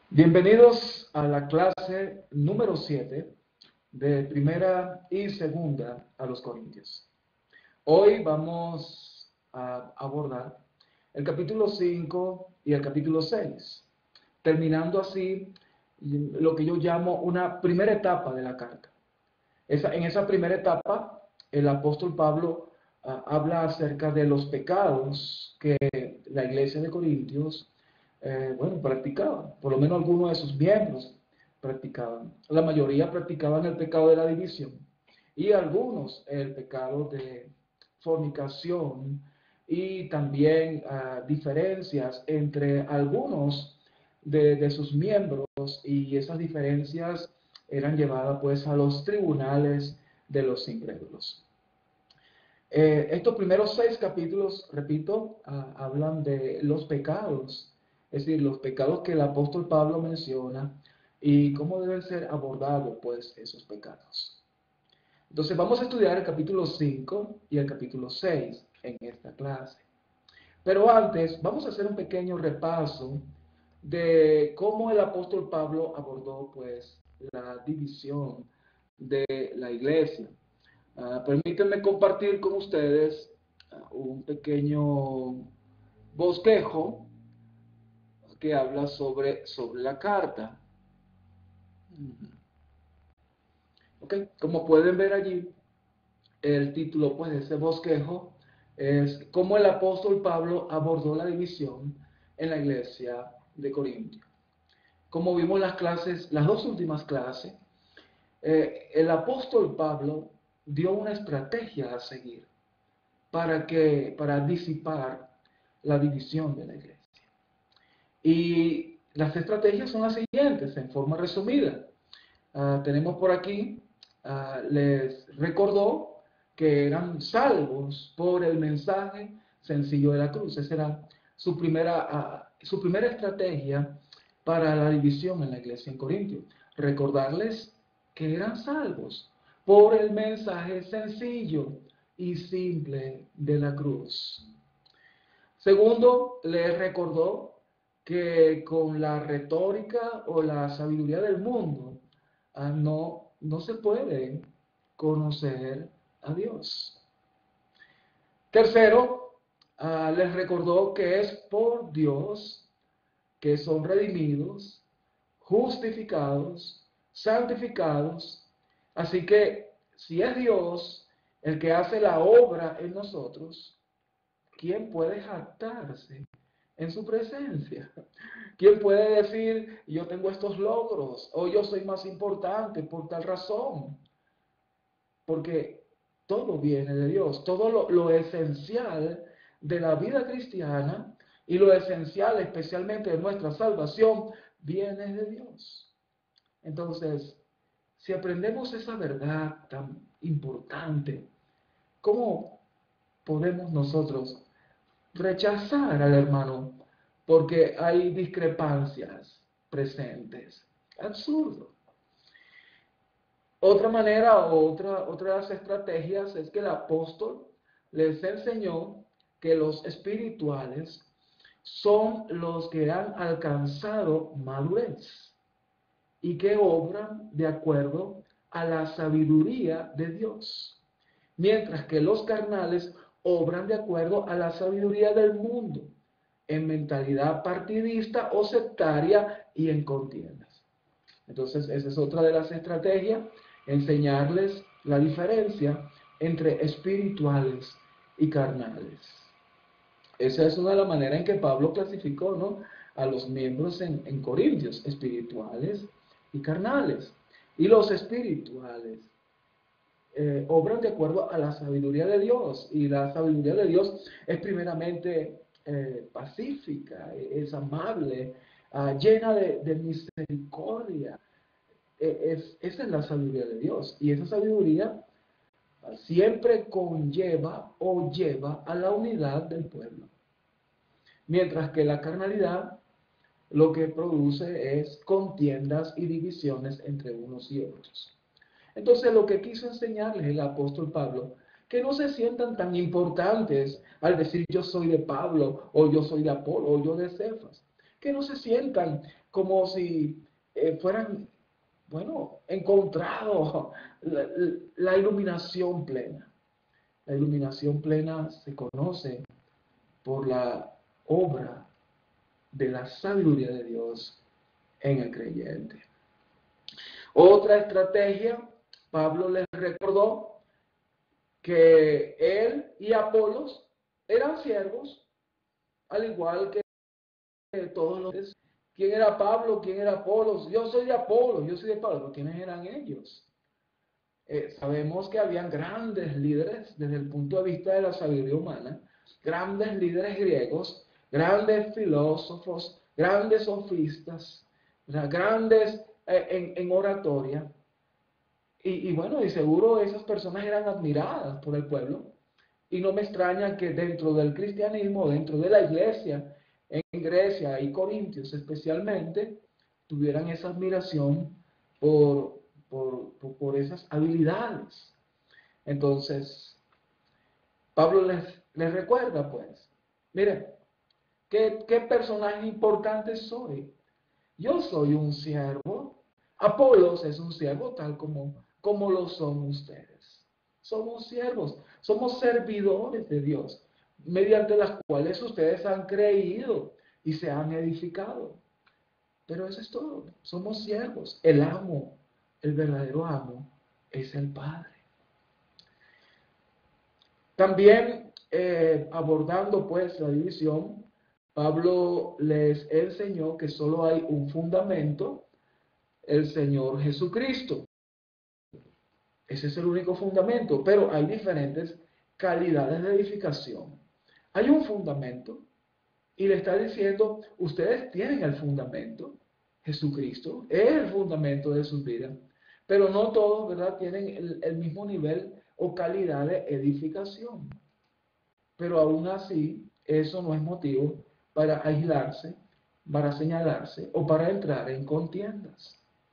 Bienvenidos a la clase número 7 de Primera y Segunda a los Corintios. Hoy vamos a abordar el capítulo 5 y el capítulo 6, terminando así lo que yo llamo una primera etapa de la carta. En esa primera etapa, el apóstol Pablo habla acerca de los pecados que la iglesia de Corintios practicaban. Por lo menos algunos de sus miembros practicaban. La mayoría practicaban el pecado de la división y algunos el pecado de fornicación y también diferencias entre algunos de sus miembros, y esas diferencias eran llevadas pues a los tribunales de los incrédulos. Estos primeros 6 capítulos, repito, hablan de los pecados, es decir, los pecados que el apóstol Pablo menciona y cómo deben ser abordados pues esos pecados. Entonces vamos a estudiar el capítulo 5 y el capítulo 6 en esta clase. Pero antes vamos a hacer un pequeño repaso de cómo el apóstol Pablo abordó pues la división de la iglesia. Permítanme compartir con ustedes un pequeño bosquejo que habla sobre la carta. Okay. Como pueden ver allí, el título pues, de ese bosquejo es cómo el apóstol Pablo abordó la división en la iglesia de Corintio. Como vimos las dos últimas clases, el apóstol Pablo dio una estrategia a seguir para disipar la división de la iglesia. Y las estrategias son las siguientes, en forma resumida. Tenemos por aquí, les recordó que eran salvos por el mensaje sencillo de la cruz. Esa era su primera estrategia para la división en la iglesia en Corintio. Recordarles que eran salvos por el mensaje sencillo y simple de la cruz. Segundo, les recordó que con la retórica o la sabiduría del mundo no se puede conocer a Dios. Tercero, les recordó que es por Dios que son redimidos, justificados, santificados. Así que si es Dios el que hace la obra en nosotros, ¿quién puede jactarse en su presencia? ¿Quién puede decir, yo tengo estos logros, o yo soy más importante por tal razón? Porque todo viene de Dios, todo lo esencial de la vida cristiana y lo esencial especialmente de nuestra salvación viene de Dios. Entonces, si aprendemos esa verdad tan importante, ¿cómo podemos nosotros rechazar al hermano porque hay discrepancias presentes? Absurdo. Otra manera, otra de las estrategias es que el apóstol les enseñó que los espirituales son los que han alcanzado madurez y que obran de acuerdo a la sabiduría de Dios, mientras que los carnales obran de acuerdo a la sabiduría del mundo, en mentalidad partidista o sectaria y en contiendas. Entonces, esa es otra de las estrategias, enseñarles la diferencia entre espirituales y carnales. Esa es una de las maneras en que Pablo clasificó, ¿no?, a los miembros en Corintios, espirituales y carnales. Y los espirituales obran de acuerdo a la sabiduría de Dios, y la sabiduría de Dios es primeramente pacífica, es amable, llena de misericordia. Esa es la sabiduría de Dios, y esa sabiduría siempre conlleva o lleva a la unidad del pueblo, mientras que la carnalidad lo que produce es contiendas y divisiones entre unos y otros. Entonces, lo que quiso enseñarles el apóstol Pablo, que no se sientan tan importantes al decir yo soy de Pablo, o yo soy de Apolo, o yo de Cefas, que no se sientan como si fueran, bueno, encontrado la iluminación plena. La iluminación plena se conoce por la obra de la sabiduría de Dios en el creyente. Otra estrategia, Pablo les recordó que él y Apolos eran siervos, al igual que todos los demás. ¿Quién era Pablo? ¿Quién era Apolos? Yo soy de Apolos, yo soy de Pablo, pero ¿quiénes eran ellos? Sabemos que habían grandes líderes desde el punto de vista de la sabiduría humana, grandes líderes griegos, grandes filósofos, grandes sofistas, grandes en oratoria. Y bueno, y seguro esas personas eran admiradas por el pueblo. Y no me extraña que dentro del cristianismo, dentro de la iglesia, en Grecia y Corintios especialmente, tuvieran esa admiración por, por esas habilidades. Entonces, Pablo les recuerda, pues, miren, ¿qué personaje importante soy? Yo soy un siervo. Apolos es un siervo tal como lo son ustedes. Somos siervos, somos servidores de Dios, mediante las cuales ustedes han creído y se han edificado. Pero eso es todo, somos siervos. El amo, el verdadero amo, es el Padre. También abordando pues la división, Pablo les enseñó que solo hay un fundamento, el Señor Jesucristo. Ese es el único fundamento, pero hay diferentes calidades de edificación. Hay un fundamento y le está diciendo, ustedes tienen el fundamento, Jesucristo es el fundamento de sus vidas, pero no todos, ¿verdad?, tienen el mismo nivel o calidad de edificación. Pero aún así, eso no es motivo para aislarse, para señalarse o para entrar en contiendas.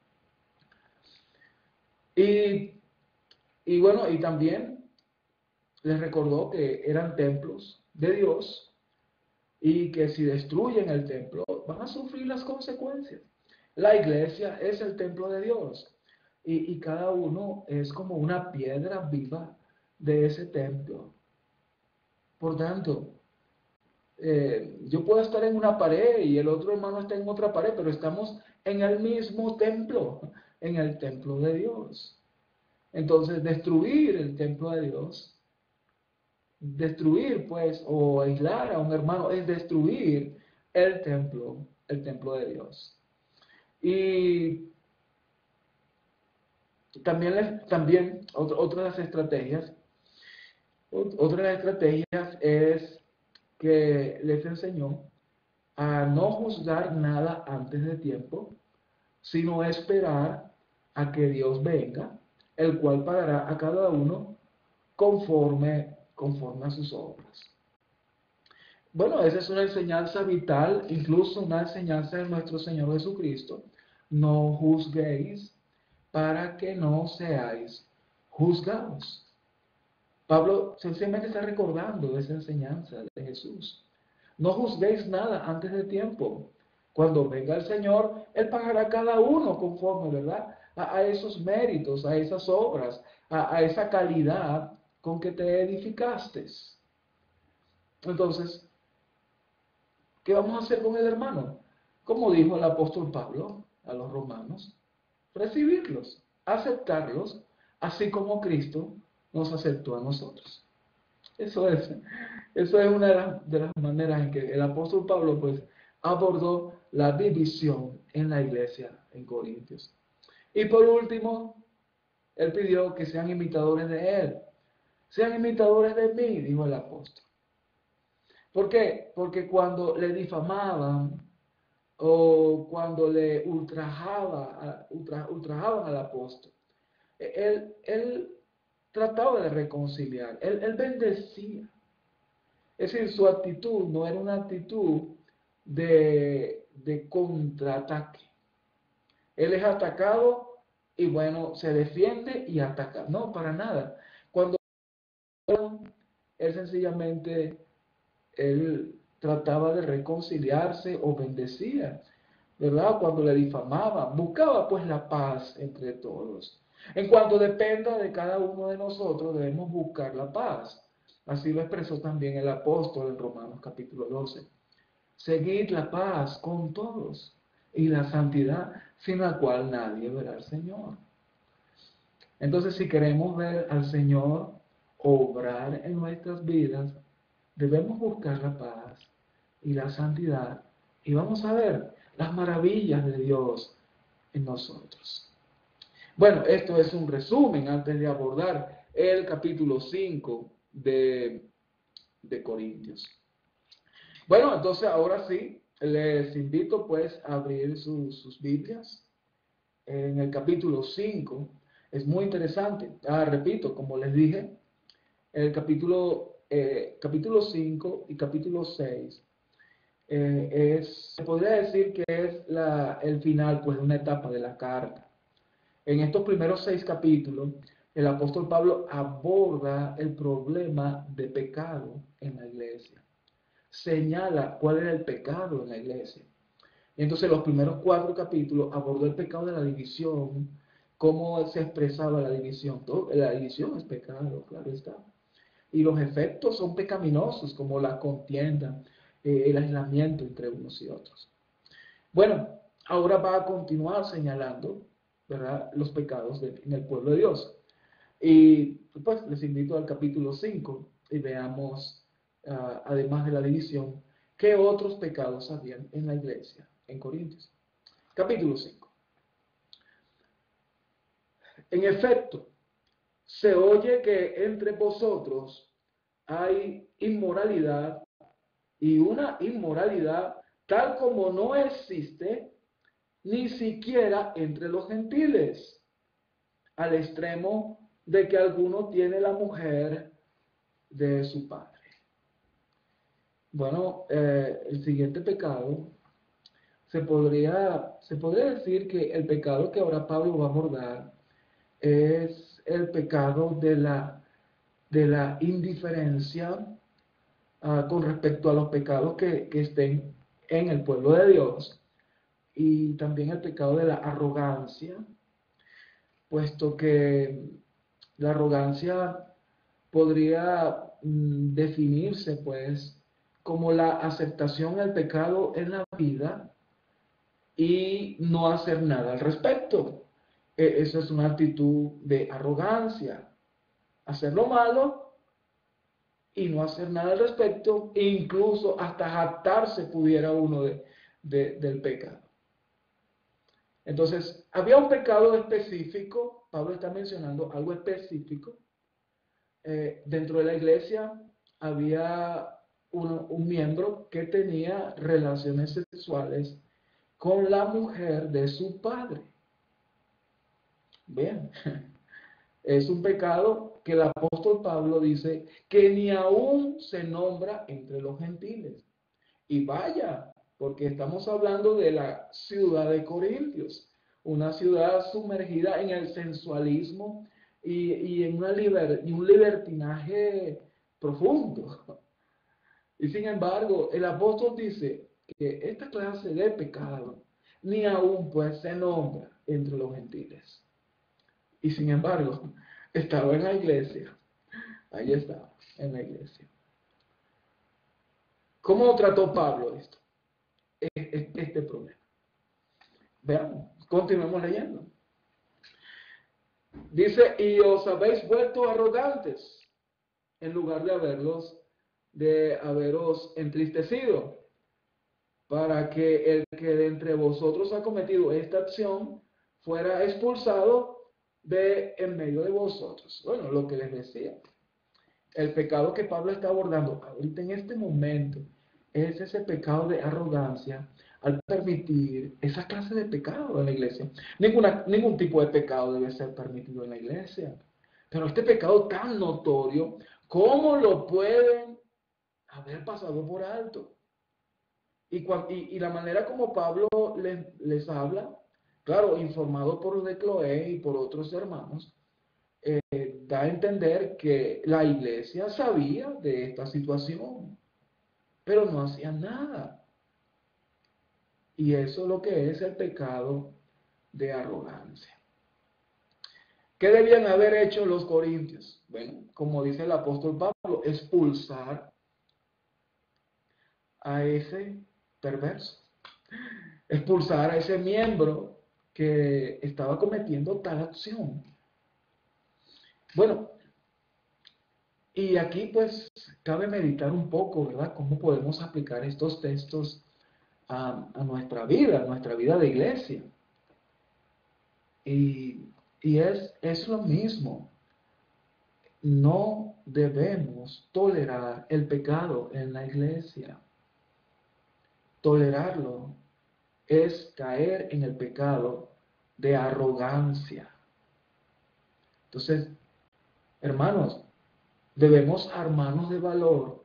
Y bueno, y también les recordó que eran templos de Dios y que si destruyen el templo van a sufrir las consecuencias. La iglesia es el templo de Dios y cada uno es como una piedra viva de ese templo. Por tanto, yo puedo estar en una pared y el otro hermano está en otra pared, pero estamos en el mismo templo, en el templo de Dios. Entonces, destruir el templo de Dios, destruir pues o aislar a un hermano es destruir el templo de Dios. Y también otra de las estrategias, es que les enseñó a no juzgar nada antes de tiempo, sino esperar a que Dios venga, el cual pagará a cada uno conforme a sus obras. Bueno, esa es una enseñanza vital, incluso una enseñanza de nuestro Señor Jesucristo. No juzguéis para que no seáis juzgados. Pablo sencillamente está recordando esa enseñanza de Jesús. No juzguéis nada antes de tiempo. Cuando venga el Señor, Él pagará a cada uno conforme, ¿verdad?, a esos méritos, a esas obras, a esa calidad con que te edificaste. Entonces, ¿qué vamos a hacer con el hermano? Como dijo el apóstol Pablo a los romanos, recibirlos, aceptarlos, así como Cristo nos aceptó a nosotros. Eso es, eso es una de las maneras en que el apóstol Pablo pues abordó la división en la iglesia en Corintios. Y por último, él pidió que sean imitadores de él. Sean imitadores de mí, dijo el apóstol. ¿Por qué? Porque cuando le difamaban o cuando le ultrajaban al apóstol, él trataba de reconciliar, él bendecía. Es decir, su actitud no era una actitud de contraataque. Él es atacado y bueno, se defiende y ataca. No, para nada. Cuando él sencillamente, él trataba de reconciliarse o bendecía. ¿verdad? Cuando le difamaban, buscaba pues la paz entre todos. En cuanto dependa de cada uno de nosotros, debemos buscar la paz. Así lo expresó también el apóstol en Romanos capítulo 12. Seguid la paz con todos y la santidad, sin la cual nadie verá al Señor. Entonces, si queremos ver al Señor obrar en nuestras vidas, debemos buscar la paz y la santidad y vamos a ver las maravillas de Dios en nosotros. Bueno, esto es un resumen antes de abordar el capítulo 5 de Corintios. Bueno, entonces ahora sí, les invito pues a abrir sus Biblias en el capítulo 5. Es muy interesante. Repito, como les dije, el capítulo 5 y capítulo 6 se podría decir que es el final pues, de una etapa de la carta. En estos primeros 6 capítulos, el apóstol Pablo aborda el problema de pecado en la iglesia. Señala cuál era el pecado en la iglesia. Y entonces los primeros 4 capítulos abordó el pecado de la división, cómo se expresaba la división. La división es pecado, claro está. Y los efectos son pecaminosos, como la contienda, el aislamiento entre unos y otros. Bueno, ahora va a continuar señalando, ¿verdad?, los pecados en el pueblo de Dios. Y pues les invito al capítulo 5 y veamos, además de la división, qué otros pecados habían en la iglesia en Corintios. Capítulo 5. En efecto, se oye que entre vosotros hay inmoralidad y una inmoralidad tal como no existe ni siquiera entre los gentiles, al extremo de que alguno tiene la mujer de su padre. Bueno, el siguiente pecado, se podría decir que el pecado que ahora Pablo va a abordar es el pecado de la indiferencia con respecto a los pecados que estén en el pueblo de Dios, y también el pecado de la arrogancia, puesto que la arrogancia podría definirse pues como la aceptación del pecado en la vida y no hacer nada al respecto. Eso es una actitud de arrogancia, hacer lo malo y no hacer nada al respecto, e incluso hasta jactarse pudiera uno del pecado. Entonces, había un pecado específico, Pablo está mencionando algo específico. Dentro de la iglesia había un miembro que tenía relaciones sexuales con la mujer de su padre. Bien, es un pecado que el apóstol Pablo dice que ni aún se nombra entre los gentiles. Y vaya, porque estamos hablando de la ciudad de Corintios, una ciudad sumergida en el sensualismo y en un libertinaje profundo. Y sin embargo, el apóstol dice que esta clase de pecado ni aún pues se nombra entre los gentiles. Y sin embargo, estaba en la iglesia. Ahí estaba, en la iglesia. ¿Cómo trató Pablo esto? Este problema. Veamos, continuemos leyendo. Dice, y os habéis vuelto arrogantes, en lugar de haberos entristecido, para que el que de entre vosotros ha cometido esta acción fuera expulsado de en medio de vosotros. Bueno, lo que les decía, el pecado que Pablo está abordando ahorita en este momento es ese pecado de arrogancia al permitir esa clase de pecado en la iglesia. Ningún tipo de pecado debe ser permitido en la iglesia. Pero este pecado tan notorio, ¿cómo lo pueden haber pasado por alto? Y la manera como Pablo les habla, claro, informado por los de Cloé y por otros hermanos, da a entender que la iglesia sabía de esta situación, pero no hacían nada. Y eso es lo que es el pecado de arrogancia. ¿Qué debían haber hecho los corintios? Bueno, como dice el apóstol Pablo, expulsar a ese perverso, expulsar a ese miembro que estaba cometiendo tal acción. Bueno, y aquí pues cabe meditar un poco, ¿verdad? ¿Cómo podemos aplicar estos textos a nuestra vida de iglesia? Y es lo mismo. No debemos tolerar el pecado en la iglesia. Tolerarlo es caer en el pecado de arrogancia. Entonces, hermanos, debemos armarnos de valor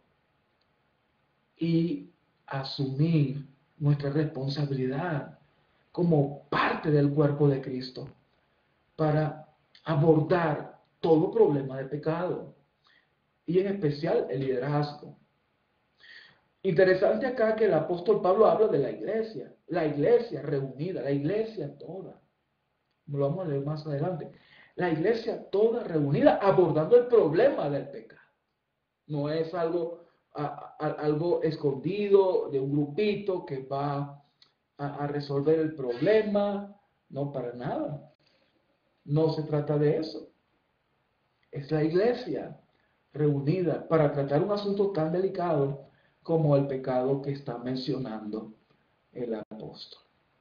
y asumir nuestra responsabilidad como parte del cuerpo de Cristo para abordar todo problema de pecado y en especial el liderazgo. Interesante acá que el apóstol Pablo habla de la iglesia reunida, la iglesia toda. Lo vamos a leer más adelante. La iglesia toda reunida abordando el problema del pecado. No es algo escondido de un grupito que va a resolver el problema. No, para nada. No se trata de eso. Es la iglesia reunida para tratar un asunto tan delicado como el pecado que está mencionando el apóstol.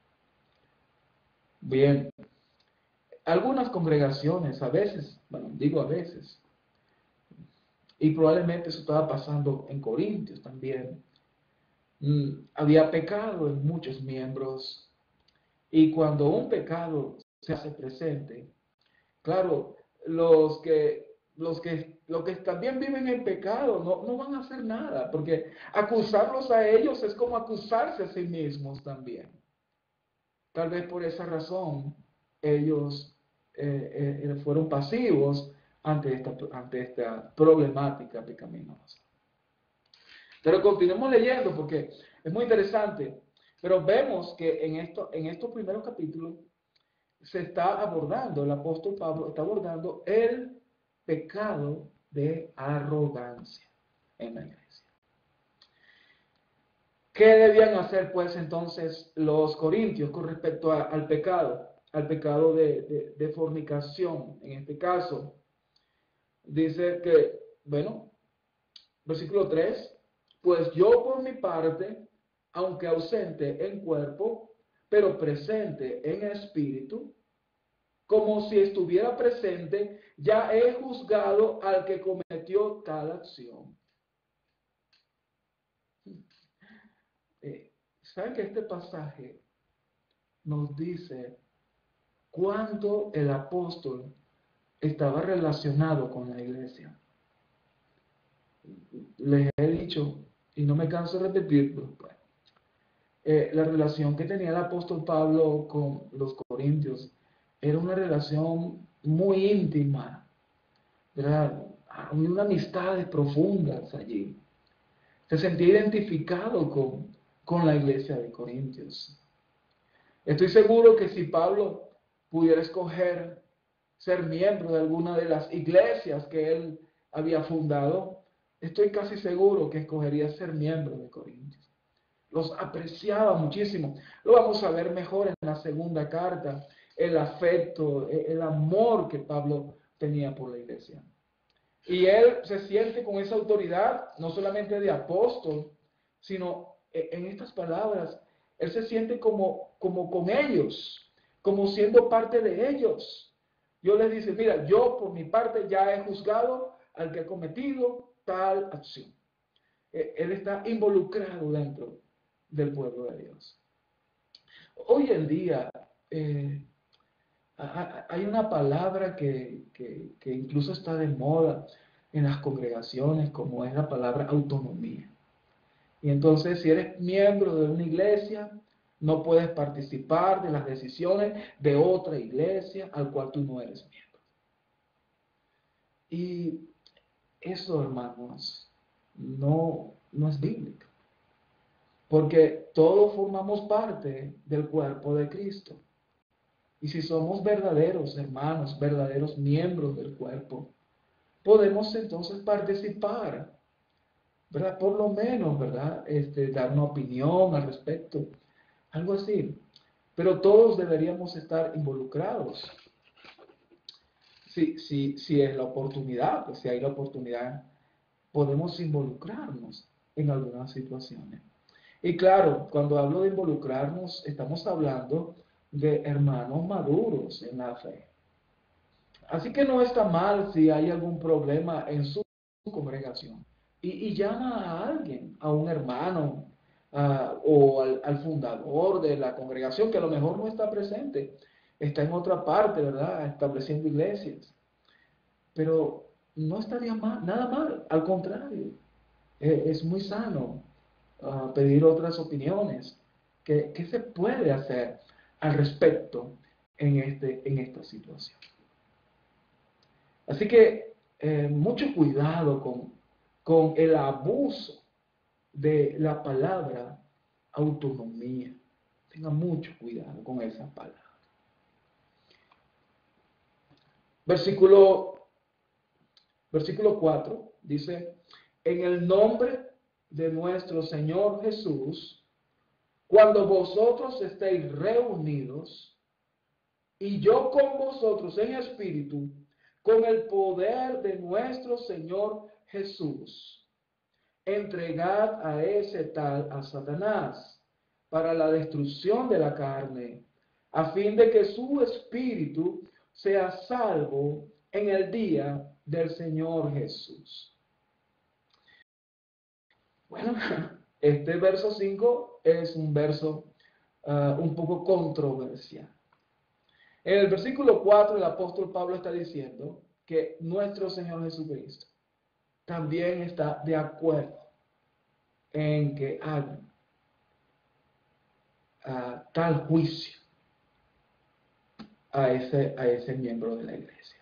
Bien, algunas congregaciones a veces, bueno, digo a veces, y probablemente eso estaba pasando en Corintios también, había pecado en muchos miembros, y cuando un pecado se hace presente, claro, los que también viven en pecado no van a hacer nada, porque acusarlos a ellos es como acusarse a sí mismos también. Tal vez por esa razón ellos fueron pasivos ante esta problemática pecaminosa. Pero continuemos leyendo porque es muy interesante. Pero vemos que en estos primeros capítulos se está abordando, el apóstol Pablo está abordando el pecado de arrogancia en la iglesia. ¿Qué debían hacer pues entonces los corintios con respecto al pecado de fornicación? En este caso, dice que, bueno, versículo 3, pues yo por mi parte, aunque ausente en cuerpo, pero presente en espíritu, como si estuviera presente, ya he juzgado al que cometió tal acción. ¿Saben que este pasaje nos dice cuánto el apóstol estaba relacionado con la iglesia? Les he dicho, y no me canso de repetirlo, la relación que tenía el apóstol Pablo con los corintios era una relación muy íntima, ¿verdad? Había unas amistades profundas allí. Se sentía identificado con la iglesia de Corintios. Estoy seguro que si Pablo pudiera escoger ser miembro de alguna de las iglesias que él había fundado, estoy casi seguro que escogería ser miembro de Corintios. Los apreciaba muchísimo. Lo vamos a ver mejor en la segunda carta, el afecto, el amor que Pablo tenía por la iglesia. Y él se siente con esa autoridad, no solamente de apóstol, sino en estas palabras, él se siente como con ellos, como siendo parte de ellos. Dios les dice, mira, yo por mi parte ya he juzgado al que ha cometido tal acción. Él está involucrado dentro del pueblo de Dios. Hoy en día hay una palabra que incluso está de moda en las congregaciones, como es la palabra autonomía. Y entonces, si eres miembro de una iglesia, no puedes participar de las decisiones de otra iglesia al cual tú no eres miembro. Y eso, hermanos, no es bíblico. Porque todos formamos parte del cuerpo de Cristo. Y si somos verdaderos hermanos, verdaderos miembros del cuerpo, podemos entonces participar, ¿verdad? Por lo menos, ¿verdad? Dar una opinión al respecto, algo así. Pero todos deberíamos estar involucrados. Si es la oportunidad, pues si hay la oportunidad, podemos involucrarnos en algunas situaciones. Y claro, cuando hablo de involucrarnos, estamos hablando de hermanos maduros en la fe. Así que no está mal si hay algún problema en su congregación. Y llama a alguien, a un hermano, o al fundador de la congregación, que a lo mejor no está presente, está en otra parte, ¿verdad? Estableciendo iglesias. Pero no estaría mal, nada mal, al contrario, es muy sano pedir otras opiniones. ¿Qué se puede hacer al respecto en esta situación? Así que mucho cuidado con el abuso de la palabra autonomía. Tenga mucho cuidado con esa palabra. Versículo 4 dice, en el nombre de nuestro Señor Jesús, cuando vosotros estéis reunidos, y yo con vosotros en espíritu, con el poder de nuestro Señor Jesús, entregad a ese tal a Satanás para la destrucción de la carne, a fin de que su espíritu sea salvo en el día del Señor Jesús. Bueno, este verso 5 es un verso un poco controversial. En el versículo 4 el apóstol Pablo está diciendo que nuestro Señor Jesucristo también está de acuerdo en que hagan tal juicio a ese miembro de la iglesia.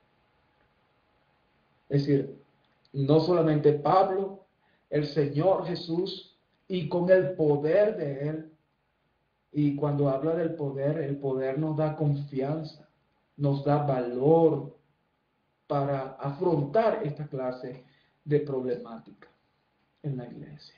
Es decir, no solamente Pablo, el Señor Jesús, y con el poder de Él. Y cuando habla del poder, el poder nos da confianza, nos da valor para afrontar esta clase de problemática en la iglesia.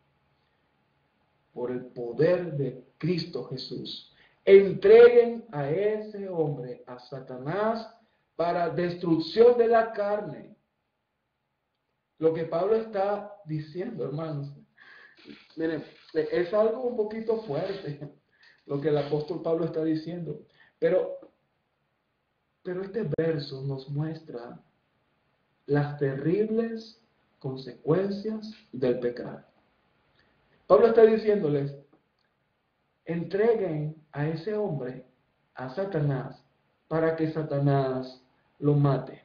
Por el poder de Cristo Jesús, entreguen a ese hombre, a Satanás, para destrucción de la carne. Lo que Pablo está diciendo, hermanos, miren, es algo un poquito fuerte lo que el apóstol Pablo está diciendo, pero este verso nos muestra las terribles consecuencias del pecado. Pablo está diciéndoles, entreguen a ese hombre, a Satanás, para que Satanás lo mate.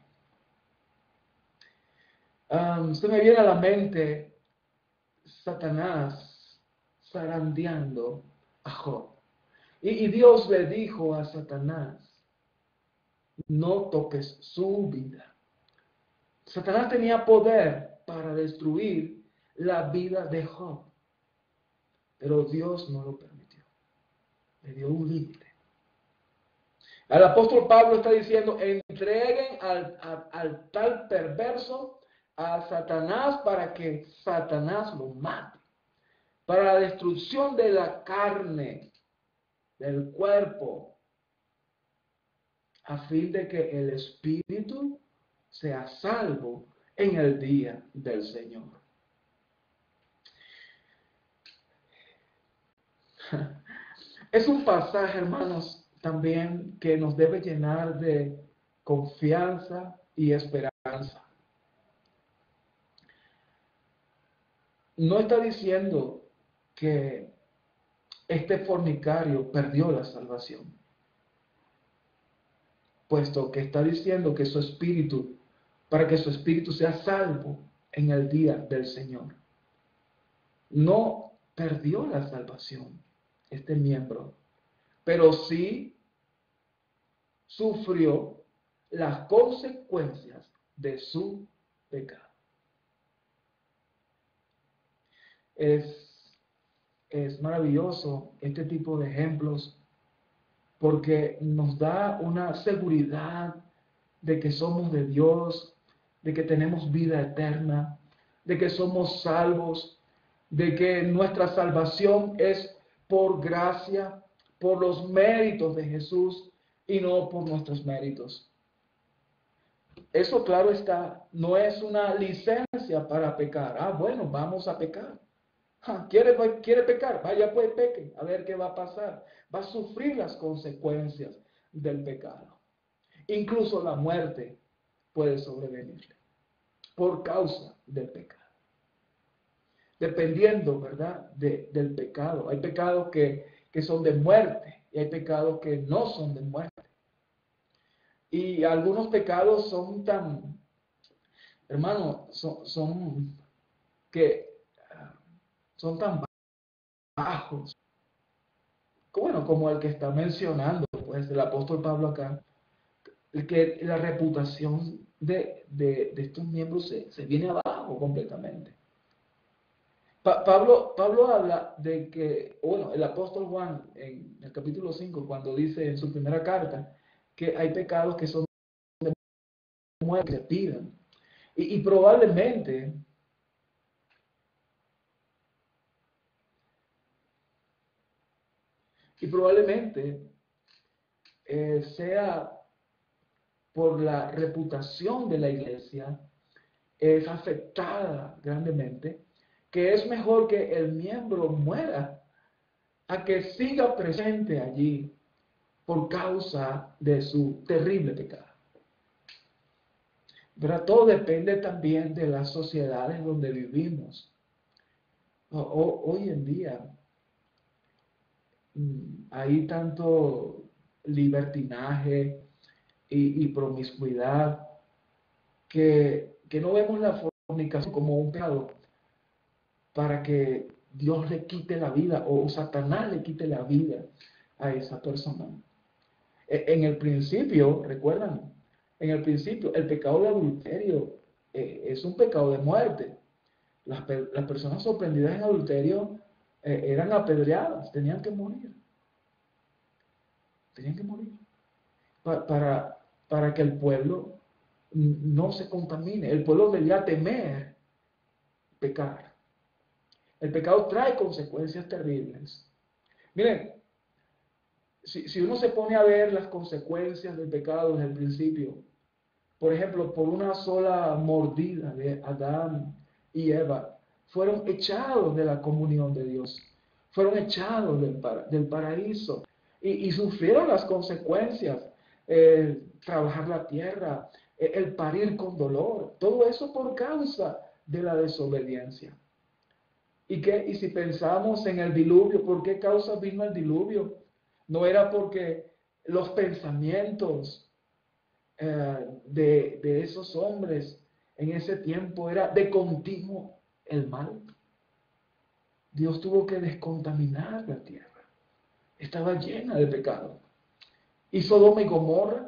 Se me viene a la mente Satanás zarandeando a Job. Y Dios le dijo a Satanás, no toques su vida. Satanás tenía poder para destruir la vida de Job, pero Dios no lo permitió. Le dio un límite. El apóstol Pablo está diciendo, entreguen al tal perverso a Satanás para que Satanás lo mate, para la destrucción de la carne, del cuerpo, a fin de que el espíritu sea salvo en el día del Señor. Es un pasaje, hermanos, también que nos debe llenar de confianza y esperanza. No está diciendo que este fornicario perdió la salvación, puesto que está diciendo que su espíritu, para que su espíritu sea salvo en el día del Señor. No perdió la salvación este miembro, pero sí sufrió las consecuencias de su pecado. Es es maravilloso este tipo de ejemplos porque nos da una seguridad de que somos de Dios, de que tenemos vida eterna, de que somos salvos, de que nuestra salvación es por gracia, por los méritos de Jesús y no por nuestros méritos. Eso, claro está, no es una licencia para pecar. Ah, bueno, vamos a pecar. ¿Quiere pecar? Vaya pues peque, a ver qué va a pasar. Va a sufrir las consecuencias del pecado. Incluso la muerte puede sobrevenirle por causa del pecado. Dependiendo, ¿verdad?, del pecado. Hay pecados que son de muerte y hay pecados que no son de muerte. Y algunos pecados son tan, hermano, que son tan bajos. Bueno, como el que está mencionando, pues, el apóstol Pablo acá, el que la reputación de estos miembros se viene abajo completamente. Pablo habla de que, bueno, el apóstol Juan en el capítulo 5, cuando dice en su primera carta, que hay pecados que son de muerte, que se tiran. Y probablemente sea por la reputación de la iglesia, es afectada grandemente, que es mejor que el miembro muera a que siga presente allí por causa de su terrible pecado. Pero todo depende también de las sociedades donde vivimos. Hoy en día hay tanto libertinaje y promiscuidad que no vemos la fornicación como un pecado para que Dios le quite la vida o Satanás le quite la vida a esa persona. En el principio, recuerdan, en el principio el pecado de adulterio es un pecado de muerte. Las personas sorprendidas en adulterio eran apedreadas, tenían que morir. Tenían que morir. Para que el pueblo no se contamine. El pueblo debía temer pecar. El pecado trae consecuencias terribles. Miren, si uno se pone a ver las consecuencias del pecado desde el principio, por ejemplo, por una sola mordida de Adán y Eva, fueron echados de la comunión de Dios, fueron echados del paraíso y sufrieron las consecuencias, trabajar la tierra, el parir con dolor, todo eso por causa de la desobediencia. ¿Y si pensamos en el diluvio, por qué causa vino el diluvio? No era porque los pensamientos de esos hombres en ese tiempo era de continuo el mal. Dios tuvo que descontaminar la tierra. Estaba llena de pecado. Y Sodoma y Gomorra,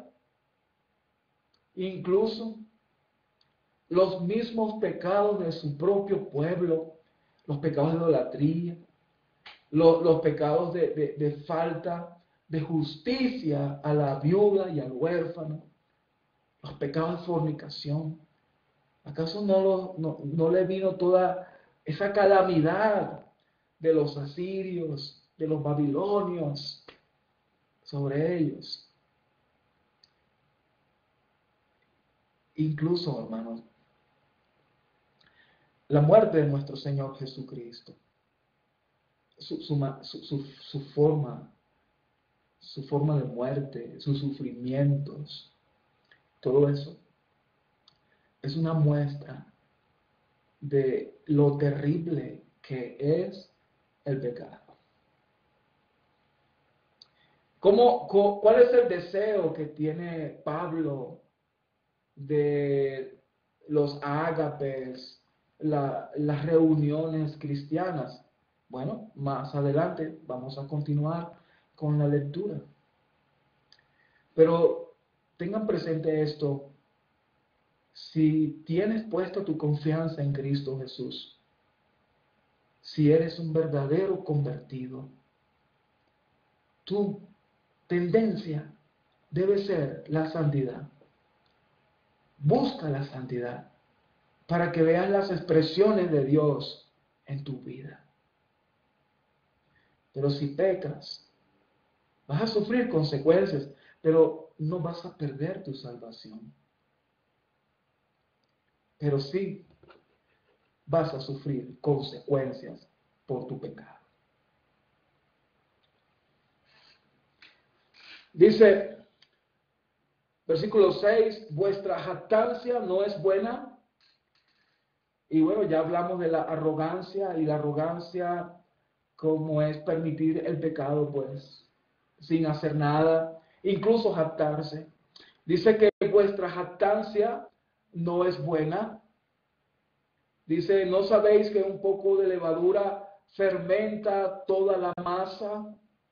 incluso los mismos pecados de su propio pueblo, los pecados de idolatría, los pecados de falta de justicia a la viuda y al huérfano, los pecados de fornicación. ¿Acaso no le vino toda esa calamidad de los asirios, de los babilonios sobre ellos? Incluso, hermanos, la muerte de nuestro Señor Jesucristo, su forma de muerte, sus sufrimientos, todo eso es una muestra de lo terrible que es el pecado. ¿Cuál es el deseo que tiene Pablo de los ágapes, las reuniones cristianas? Bueno, más adelante vamos a continuar con la lectura. Pero tengan presente esto: si tienes puesto tu confianza en Cristo Jesús, si eres un verdadero convertido. Tu tendencia debe ser la santidad. Busca la santidad para que veas las expresiones de Dios en tu vida. Pero si pecas, vas a sufrir consecuencias, pero no vas a perder tu salvación. Pero sí vas a sufrir consecuencias por tu pecado. Dice, versículo 6, vuestra jactancia no es buena. Y bueno, ya hablamos de la arrogancia, y la arrogancia como es permitir el pecado, pues, sin hacer nada, incluso jactarse. Dice que vuestra jactancia no es buena. Dice, ¿no sabéis que un poco de levadura fermenta toda la masa?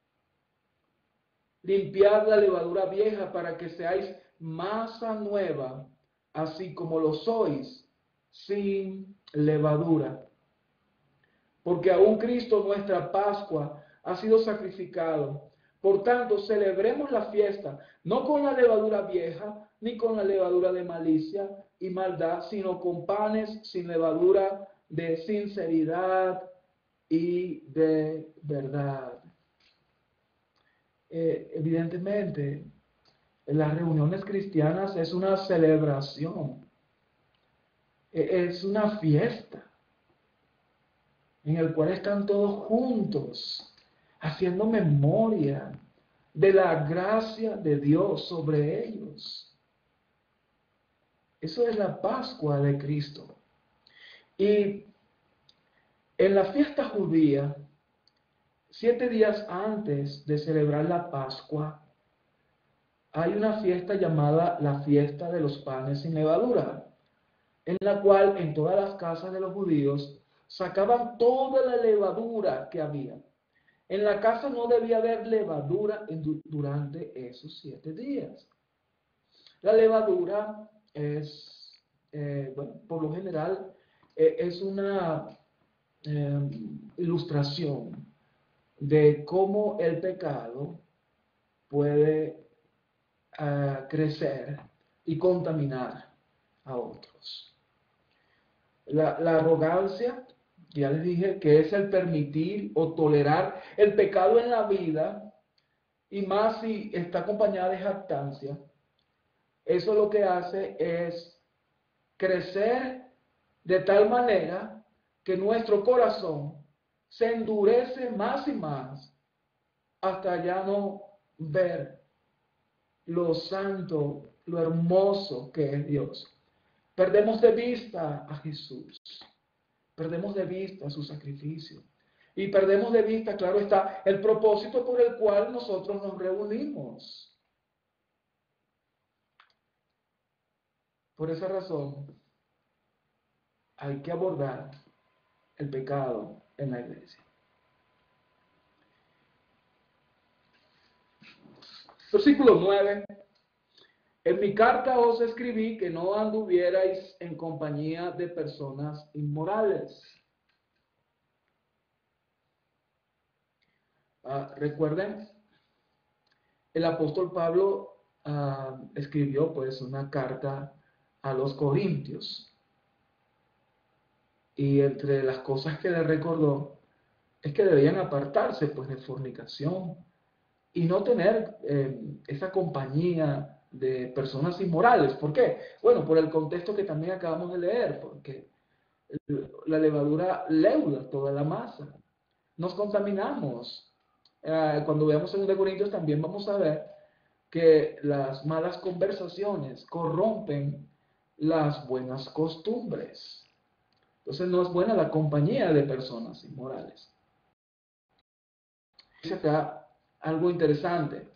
Limpiad la levadura vieja para que seáis masa nueva, así como lo sois, sin levadura. Porque aún Cristo, nuestra Pascua, ha sido sacrificado. Por tanto, celebremos la fiesta, no con la levadura vieja, ni con la levadura de malicia y maldad, sino con panes sin levadura, de sinceridad y de verdad. Evidentemente, las reuniones cristianas es una celebración, es una fiesta en el cual están todos juntos, haciendo memoria de la gracia de Dios sobre ellos. Eso es la Pascua de Cristo. Y en la fiesta judía, 7 días antes de celebrar la Pascua, hay una fiesta llamada la fiesta de los panes sin levadura, en la cual en todas las casas de los judíos sacaban toda la levadura que había. En la casa no debía haber levadura durante esos 7 días. La levadura es, bueno, por lo general, es una ilustración de cómo el pecado puede crecer y contaminar a otros. La arrogancia, ya les dije, que es el permitir o tolerar el pecado en la vida, y más si está acompañada de jactancia. Eso lo que hace es crecer de tal manera que nuestro corazón se endurece más y más hasta ya no ver lo santo, lo hermoso que es Dios. Perdemos de vista a Jesús, perdemos de vista su sacrificio y perdemos de vista, claro está, el propósito por el cual nosotros nos reunimos. Por esa razón, hay que abordar el pecado en la iglesia. Versículo 9. En mi carta os escribí que no anduvierais en compañía de personas inmorales. Recuerden, el apóstol Pablo escribió pues una carta a los Corintios. Y entre las cosas que le recordó es que debían apartarse pues de fornicación y no tener esa compañía de personas inmorales. ¿Por qué? Bueno, por el contexto que también acabamos de leer, porque la levadura leuda toda la masa. Nos contaminamos. Cuando veamos 2 Corintios también vamos a ver que las malas conversaciones corrompen las buenas costumbres. Entonces no es buena la compañía de personas inmorales. Dice acá algo interesante.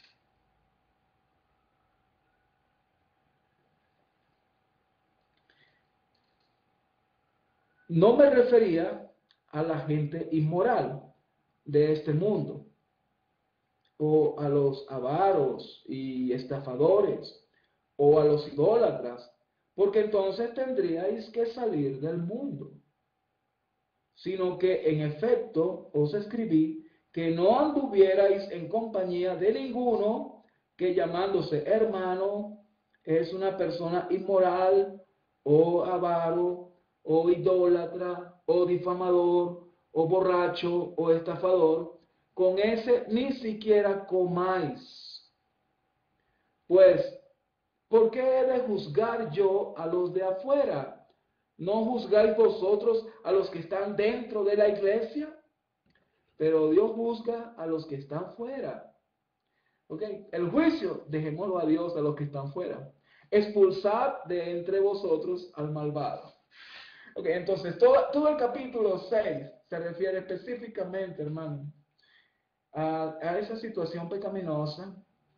No me refería a la gente inmoral de este mundo, o a los avaros y estafadores, o a los idólatras, porque entonces tendríais que salir del mundo. sino que en efecto os escribí que no anduvierais en compañía de ninguno que llamándose hermano es una persona inmoral o avaro o idólatra o difamador o borracho o estafador. Con ese ni siquiera comáis. Pues, ¿por qué he de juzgar yo a los de afuera? ¿No juzgáis vosotros a los que están dentro de la iglesia? Pero Dios juzga a los que están fuera. ¿Ok? El juicio, dejémoslo a Dios, a los que están fuera. Expulsad de entre vosotros al malvado. Ok, entonces todo el capítulo 6 se refiere específicamente, hermano, a esa situación pecaminosa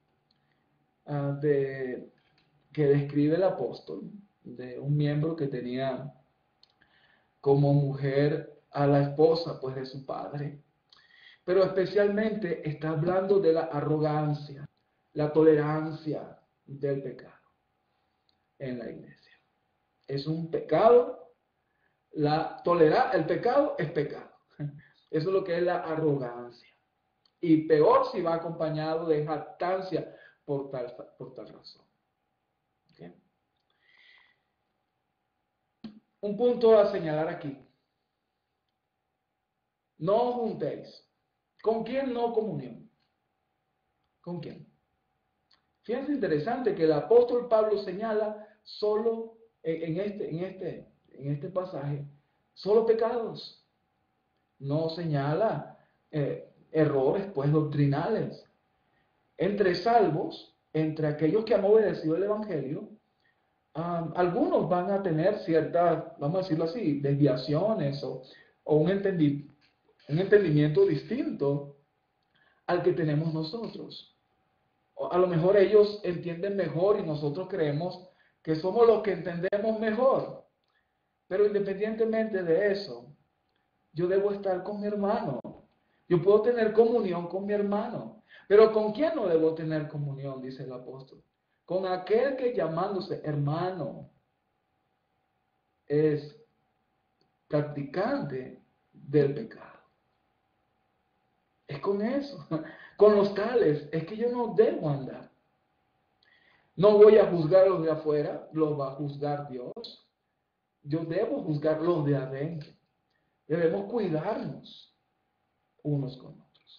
que describe el apóstol, de un miembro que tenía como mujer a la esposa pues de su padre, pero especialmente está hablando de la arrogancia, la tolerancia del pecado en la iglesia. Es un pecado, el pecado es pecado. Eso es lo que es la arrogancia. Y peor si va acompañado de jactancia por tal razón. ¿Okay? Un punto a señalar aquí. No juntéis. ¿Con quién no comunión? ¿Con quién? Fíjense interesante que el apóstol Pablo señala solo en este pasaje, solo pecados. No señala errores pues doctrinales. Entre salvos, entre aquellos que han obedecido el evangelio, algunos van a tener ciertas, vamos a decirlo así, desviaciones o un entendimiento distinto al que tenemos nosotros. A lo mejor ellos entienden mejor y nosotros creemos que somos los que entendemos mejor. Pero independientemente de eso, yo debo estar con mi hermano. Yo puedo tener comunión con mi hermano. Pero ¿con quién no debo tener comunión? Dice el apóstol. Con aquel que llamándose hermano es practicante del pecado. Es con eso. Con los tales es que yo no debo andar. No voy a juzgar a los de afuera, los va a juzgar Dios. Yo debo juzgar los de adentro. Debemos cuidarnos unos con otros.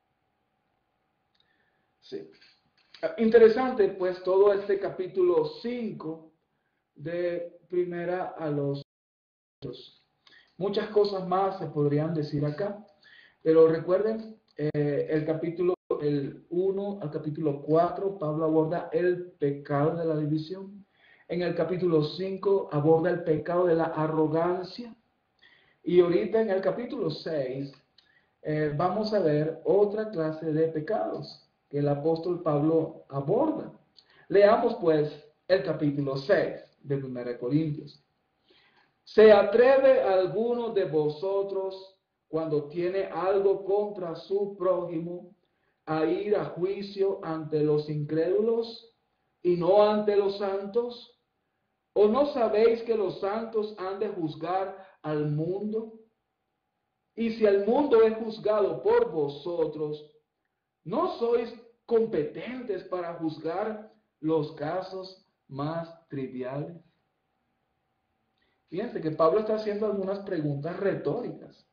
Sí. Interesante, pues, todo este capítulo 5 de Primera a los otros. Muchas cosas más se podrían decir acá, pero recuerden, el capítulo del 1 al capítulo 4, Pablo aborda el pecado de la división. En el capítulo 5 aborda el pecado de la arrogancia. Y ahorita en el capítulo 6 vamos a ver otra clase de pecados que el apóstol Pablo aborda. Leamos pues el capítulo 6 de 1 Corintios. ¿Se atreve alguno de vosotros, cuando tiene algo contra su prójimo, a ir a juicio ante los incrédulos y no ante los santos? ¿O no sabéis que los santos han de juzgar al mundo? Y si el mundo es juzgado por vosotros, ¿no sois competentes para juzgar los casos más triviales? Fíjense que Pablo está haciendo algunas preguntas retóricas.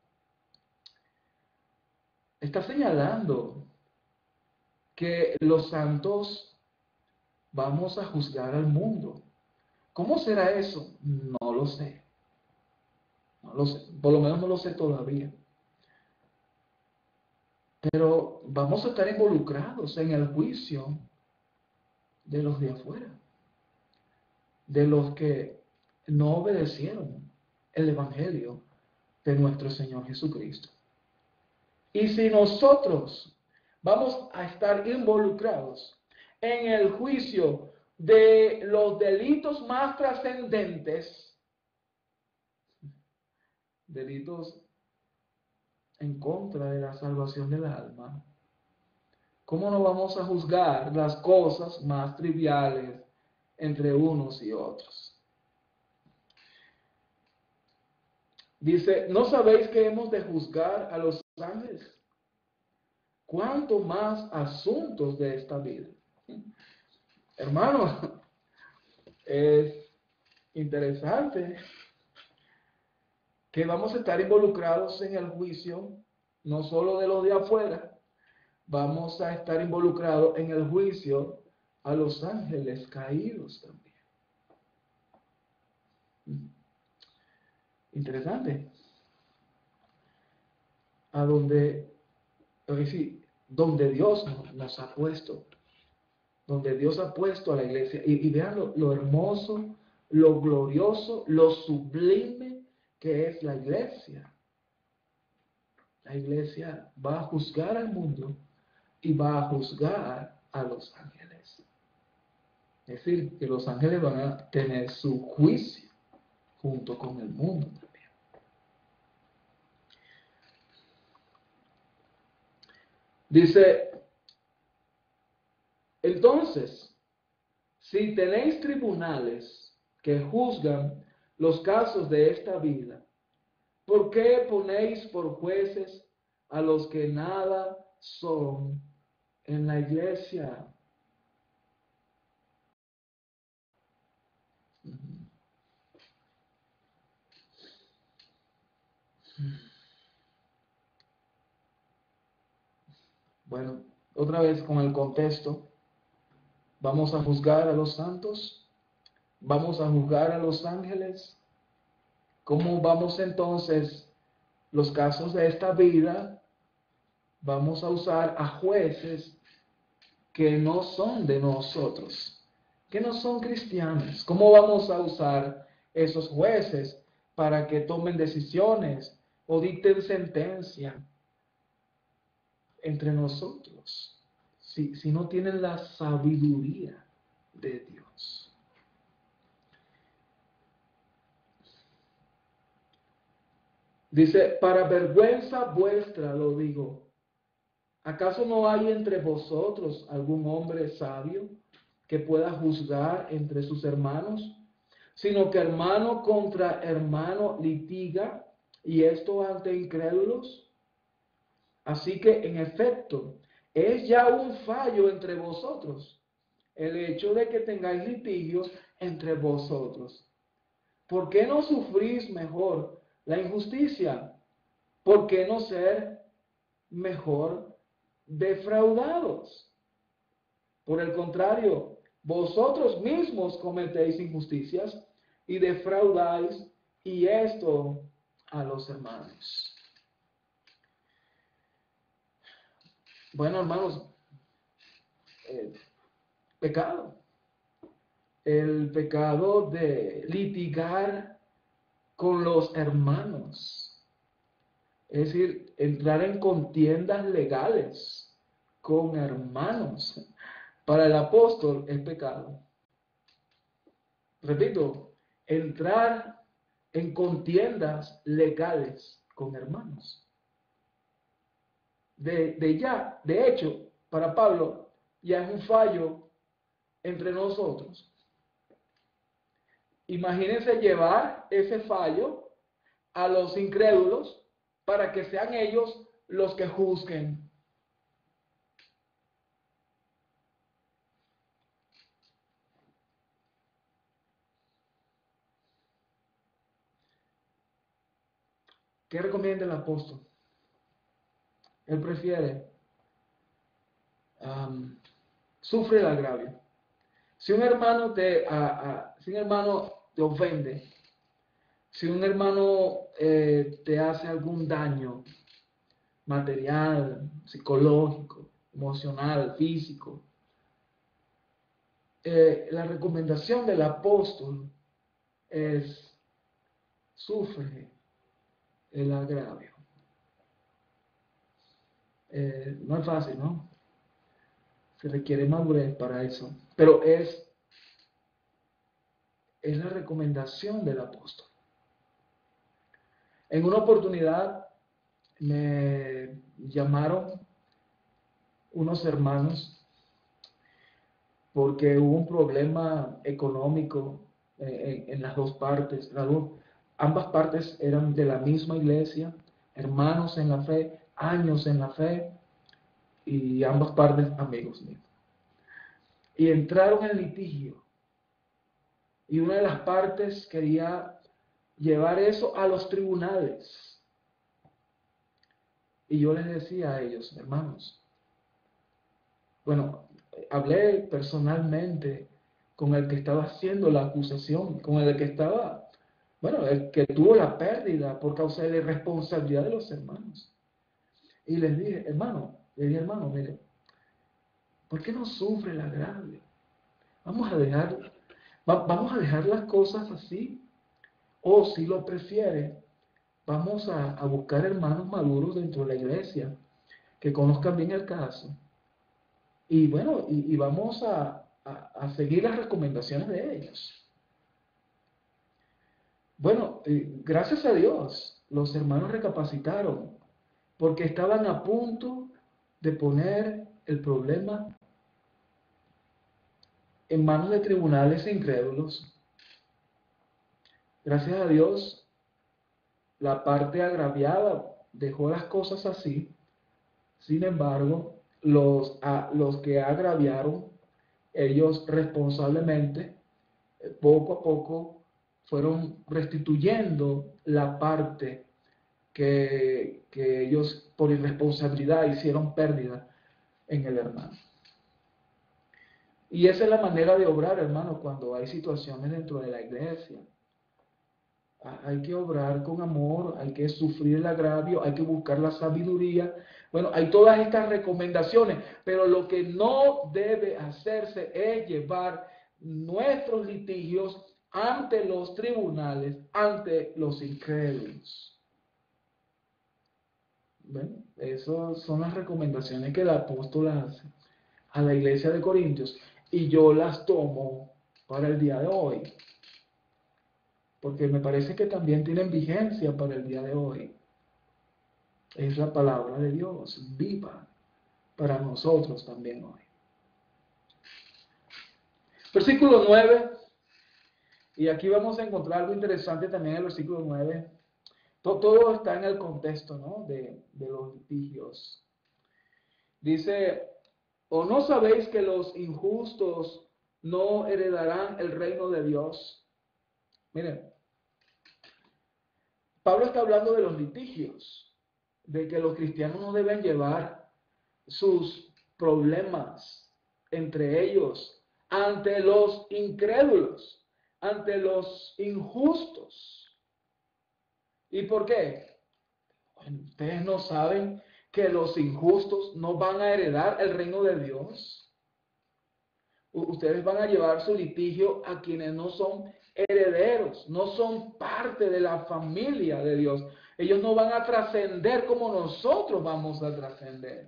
Está señalando que los santos vamos a juzgar al mundo. ¿Cómo será eso? No lo sé. No lo sé. Por lo menos no lo sé todavía. Pero vamos a estar involucrados en el juicio de los de afuera, de los que no obedecieron el evangelio de nuestro Señor Jesucristo. Y si nosotros vamos a estar involucrados en el juicio de los delitos más trascendentes, delitos en contra de la salvación del alma, ¿cómo no vamos a juzgar las cosas más triviales entre unos y otros? Dice, ¿no sabéis que hemos de juzgar a los ángeles? ¿Cuánto más asuntos de esta vida? Hermano, es interesante que vamos a estar involucrados en el juicio, no solo de los de afuera, vamos a estar involucrados en el juicio a los ángeles caídos también. Interesante. A donde, es decir, donde Dios nos ha puesto, donde Dios ha puesto a la iglesia. Y vean lo hermoso, lo glorioso, lo sublime que es la iglesia. La iglesia va a juzgar al mundo y va a juzgar a los ángeles. Es decir, que los ángeles van a tener su juicio junto con el mundo también. Dice, entonces, si tenéis tribunales que juzgan los casos de esta vida, ¿por qué ponéis por jueces a los que nada son en la iglesia? Bueno, otra vez con el contexto, ¿vamos a juzgar a los santos? ¿Vamos a juzgar a los ángeles? ¿Cómo vamos entonces los casos de esta vida? Vamos a usar a jueces que no son de nosotros, que no son cristianos. ¿Cómo vamos a usar esos jueces para que tomen decisiones o dicten sentencia entre nosotros si no tienen la sabiduría de Dios? Dice, para vergüenza vuestra lo digo. ¿Acaso no hay entre vosotros algún hombre sabio que pueda juzgar entre sus hermanos? Sino que hermano contra hermano litiga, y esto ante incrédulos. Así que, en efecto, es ya un fallo entre vosotros el hecho de que tengáis litigios entre vosotros. ¿Por qué no sufrís mejor la injusticia? ¿Por qué no ser mejor defraudados? Por el contrario, vosotros mismos cometéis injusticias y defraudáis, y esto a los hermanos. Bueno, hermanos, pecado. El pecado de litigar con los hermanos. Es decir, entrar en contiendas legales con hermanos. Para el apóstol es pecado. Repito, entrar en contiendas legales con hermanos. De hecho, para Pablo, ya es un fallo entre nosotros. Imagínense llevar ese fallo a los incrédulos para que sean ellos los que juzguen. ¿Qué recomienda el apóstol? Él prefiere sufre el agravio. Si un hermano te ofende, si un hermano te hace algún daño material, psicológico, emocional, físico, la recomendación del apóstol es sufre el agravio. No es fácil, ¿no? Se requiere madurez para eso, pero es la recomendación del apóstol. En una oportunidad me llamaron unos hermanos porque hubo un problema económico en las dos partes. Ambas partes eran de la misma iglesia, hermanos en la fe, años en la fe, y ambas partes amigos míos. Y entraron en litigio. Y una de las partes quería llevar eso a los tribunales. Y yo les decía a ellos, hermanos, bueno, hablé personalmente con el que estaba haciendo la acusación, con el que estaba, bueno, el que tuvo la pérdida por causa de la irresponsabilidad de los hermanos. Y les dije, hermano, mire, ¿por qué no sufre el agravio? Vamos a vamos a dejar las cosas así. O si lo prefiere, vamos a buscar hermanos maduros dentro de la iglesia que conozcan bien el caso. Y bueno, y vamos a seguir las recomendaciones de ellos. Bueno, gracias a Dios, los hermanos recapacitaron, porque estaban a punto de poner el problema en manos de tribunales incrédulos. Gracias a Dios, la parte agraviada dejó las cosas así. Sin embargo, los que agraviaron, ellos responsablemente, poco a poco, fueron restituyendo la parte que ellos por irresponsabilidad hicieron pérdida en el hermano. Y esa es la manera de obrar, hermano, cuando hay situaciones dentro de la iglesia. Hay que obrar con amor, hay que sufrir el agravio, hay que buscar la sabiduría. Bueno, hay todas estas recomendaciones, pero lo que no debe hacerse es llevar nuestros litigios ante los tribunales, ante los incrédulos. Bueno, esas son las recomendaciones que el apóstol hace a la iglesia de Corintios, y yo las tomo para el día de hoy, porque me parece que también tienen vigencia para el día de hoy. Es la palabra de Dios viva para nosotros también hoy. Versículo 9, y aquí vamos a encontrar algo interesante también en el versículo 9. Todo está en el contexto, ¿no?, de los litigios. Dice, ¿o no sabéis que los injustos no heredarán el reino de Dios? Miren, Pablo está hablando de los litigios, de que los cristianos no deben llevar sus problemas entre ellos ante los incrédulos, ante los injustos. ¿Y por qué? ¿Ustedes no saben que los injustos no van a heredar el reino de Dios? Ustedes van a llevar su litigio a quienes no son herederos, no son parte de la familia de Dios. Ellos no van a trascender como nosotros vamos a trascender.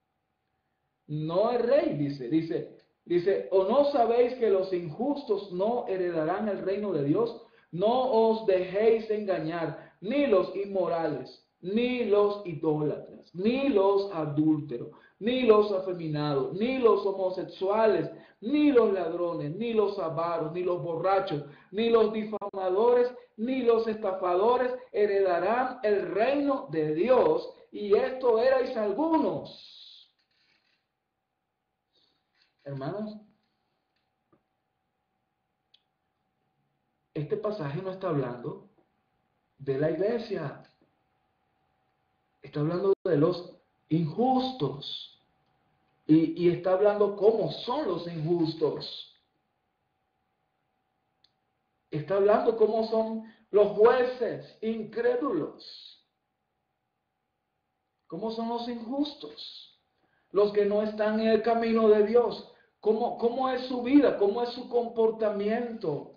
No el rey, dice, ¿o no sabéis que los injustos no heredarán el reino de Dios? No os dejéis engañar, ni los inmorales, ni los idólatras, ni los adúlteros, ni los afeminados, ni los homosexuales, ni los ladrones, ni los avaros, ni los borrachos, ni los difamadores, ni los estafadores heredarán el reino de Dios. Y esto erais algunos. Hermanos, este pasaje no está hablando de la iglesia, está hablando de los injustos, y está hablando cómo son los injustos, está hablando cómo son los jueces incrédulos, cómo son los injustos, los que no están en el camino de Dios, cómo es su vida, cómo es su comportamiento.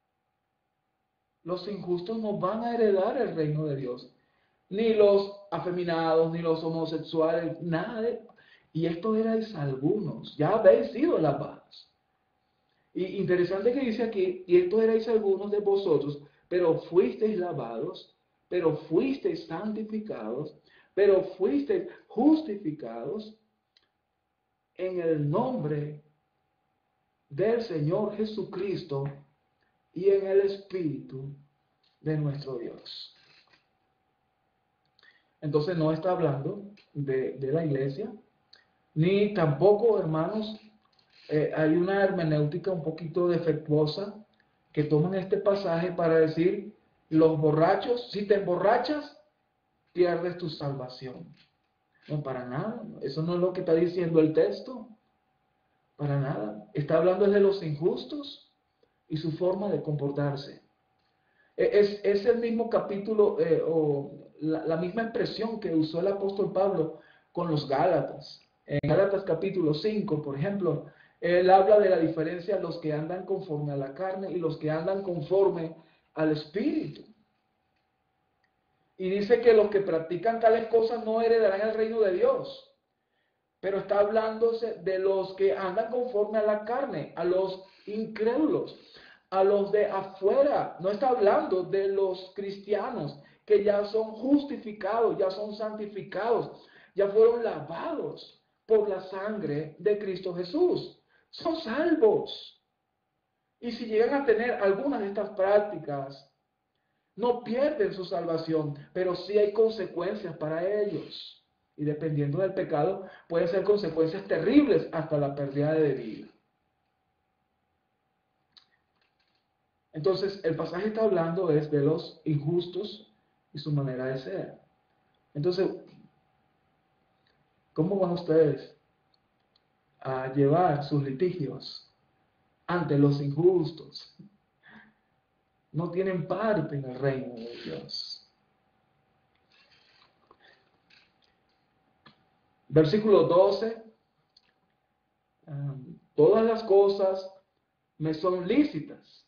Los injustos no van a heredar el reino de Dios. Ni los afeminados, ni los homosexuales, nada de... Y esto erais algunos, ya habéis sido lavados. Y interesante que dice aquí, y esto erais algunos de vosotros, pero fuisteis lavados, pero fuisteis santificados, pero fuisteis justificados en el nombre del Señor Jesucristo y en el Espíritu de nuestro Dios. Entonces no está hablando de la iglesia, ni tampoco, hermanos, hay una hermenéutica un poquito defectuosa que toman este pasaje para decir, los borrachos, si te emborrachas, pierdes tu salvación. No, para nada, eso no es lo que está diciendo el texto, para nada. Está hablando de los injustos y su forma de comportarse. Es el mismo capítulo o la misma expresión que usó el apóstol Pablo con los Gálatas. En Gálatas capítulo 5, por ejemplo, él habla de la diferencia de los que andan conforme a la carne y los que andan conforme al Espíritu. Y dice que los que practican tales cosas no heredarán el reino de Dios. Pero está hablándose de los que andan conforme a la carne, a los incrédulos, a los de afuera. No está hablando de los cristianos que ya son justificados, ya son santificados, ya fueron lavados por la sangre de Cristo Jesús. Son salvos. Y si llegan a tener algunas de estas prácticas, no pierden su salvación, pero sí hay consecuencias para ellos. Y dependiendo del pecado, pueden ser consecuencias terribles hasta la pérdida de vida. Entonces, el pasaje está hablando es de los injustos y su manera de ser. Entonces, ¿cómo van ustedes a llevar sus litigios ante los injustos? No tienen parte en el reino de Dios. Versículo 12. Todas las cosas me son lícitas,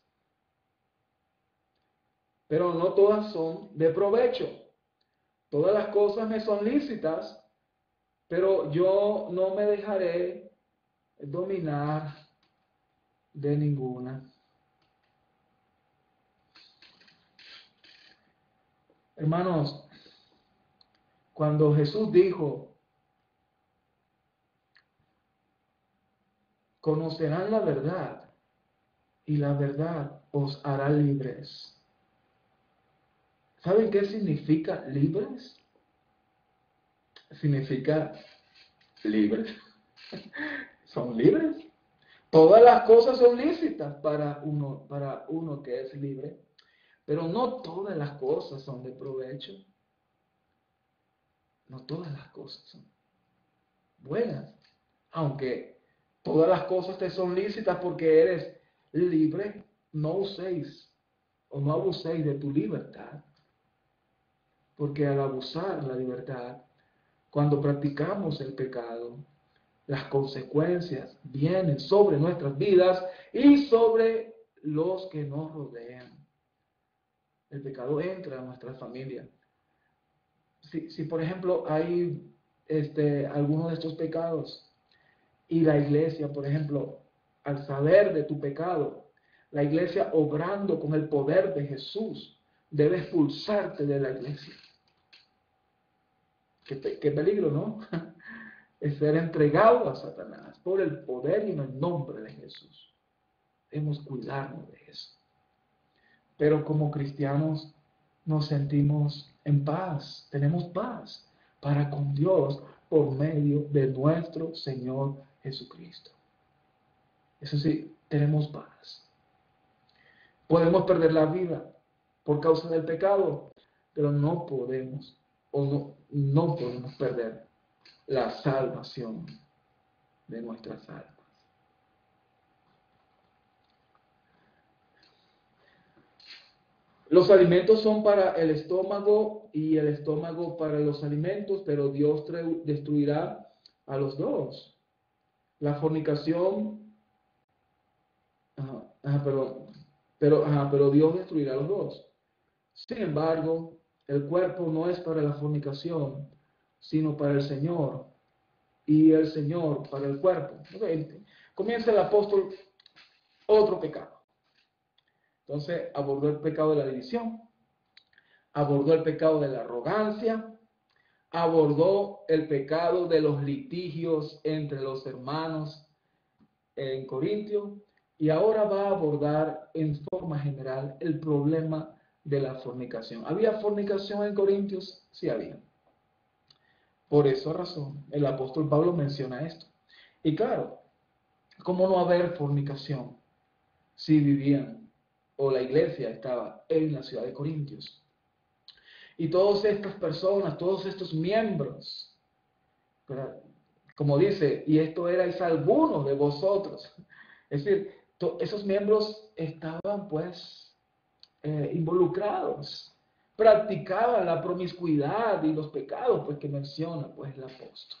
pero no todas son de provecho. Todas las cosas me son lícitas, pero yo no me dejaré dominar de ninguna. Hermanos, cuando Jesús dijo, conocerán la verdad y la verdad os hará libres. ¿Saben qué significa libres? Significa libres. Son libres. Todas las cosas son lícitas para uno que es libre, pero no todas las cosas son de provecho. No todas las cosas son buenas, aunque todas las cosas te son lícitas porque eres libre. No uséis o no abuséis de tu libertad, porque al abusar la libertad, cuando practicamos el pecado, las consecuencias vienen sobre nuestras vidas y sobre los que nos rodean. El pecado entra a nuestra familia. Si por ejemplo hay alguno de estos pecados y la iglesia, por ejemplo, al saber de tu pecado, la iglesia obrando con el poder de Jesús, debe expulsarte de la iglesia. Qué peligro, ¿no? Es ser entregado a Satanás por el poder y en el nombre de Jesús. Debemos cuidarnos de eso. Pero como cristianos nos sentimos en paz, tenemos paz para con Dios por medio de nuestro Señor Jesucristo. Eso sí, tenemos paz. Podemos perder la vida por causa del pecado, pero no podemos no podemos perder la salvación de nuestras almas. Los alimentos son para el estómago y el estómago para los alimentos, pero Dios destruirá a los dos. La fornicación, pero Dios destruirá a los dos. Sin embargo, el cuerpo no es para la fornicación, sino para el Señor, y el Señor para el cuerpo. Okay. Comienza el apóstol otro pecado. Entonces abordó el pecado de la división, abordó el pecado de la arrogancia, abordó el pecado de los litigios entre los hermanos en Corintio, y ahora va a abordar en forma general el problema de la fornicación. ¿Había fornicación en Corintios? Sí había. Por esa razón, el apóstol Pablo menciona esto. Y claro, ¿cómo no haber fornicación si vivían o la iglesia estaba en la ciudad de Corintios? Y todas estas personas, todos estos miembros, ¿verdad? Como dice, y esto erais algunos de vosotros. Es decir, esos miembros estaban pues involucrados, practicaban la promiscuidad y los pecados pues que menciona pues el apóstol.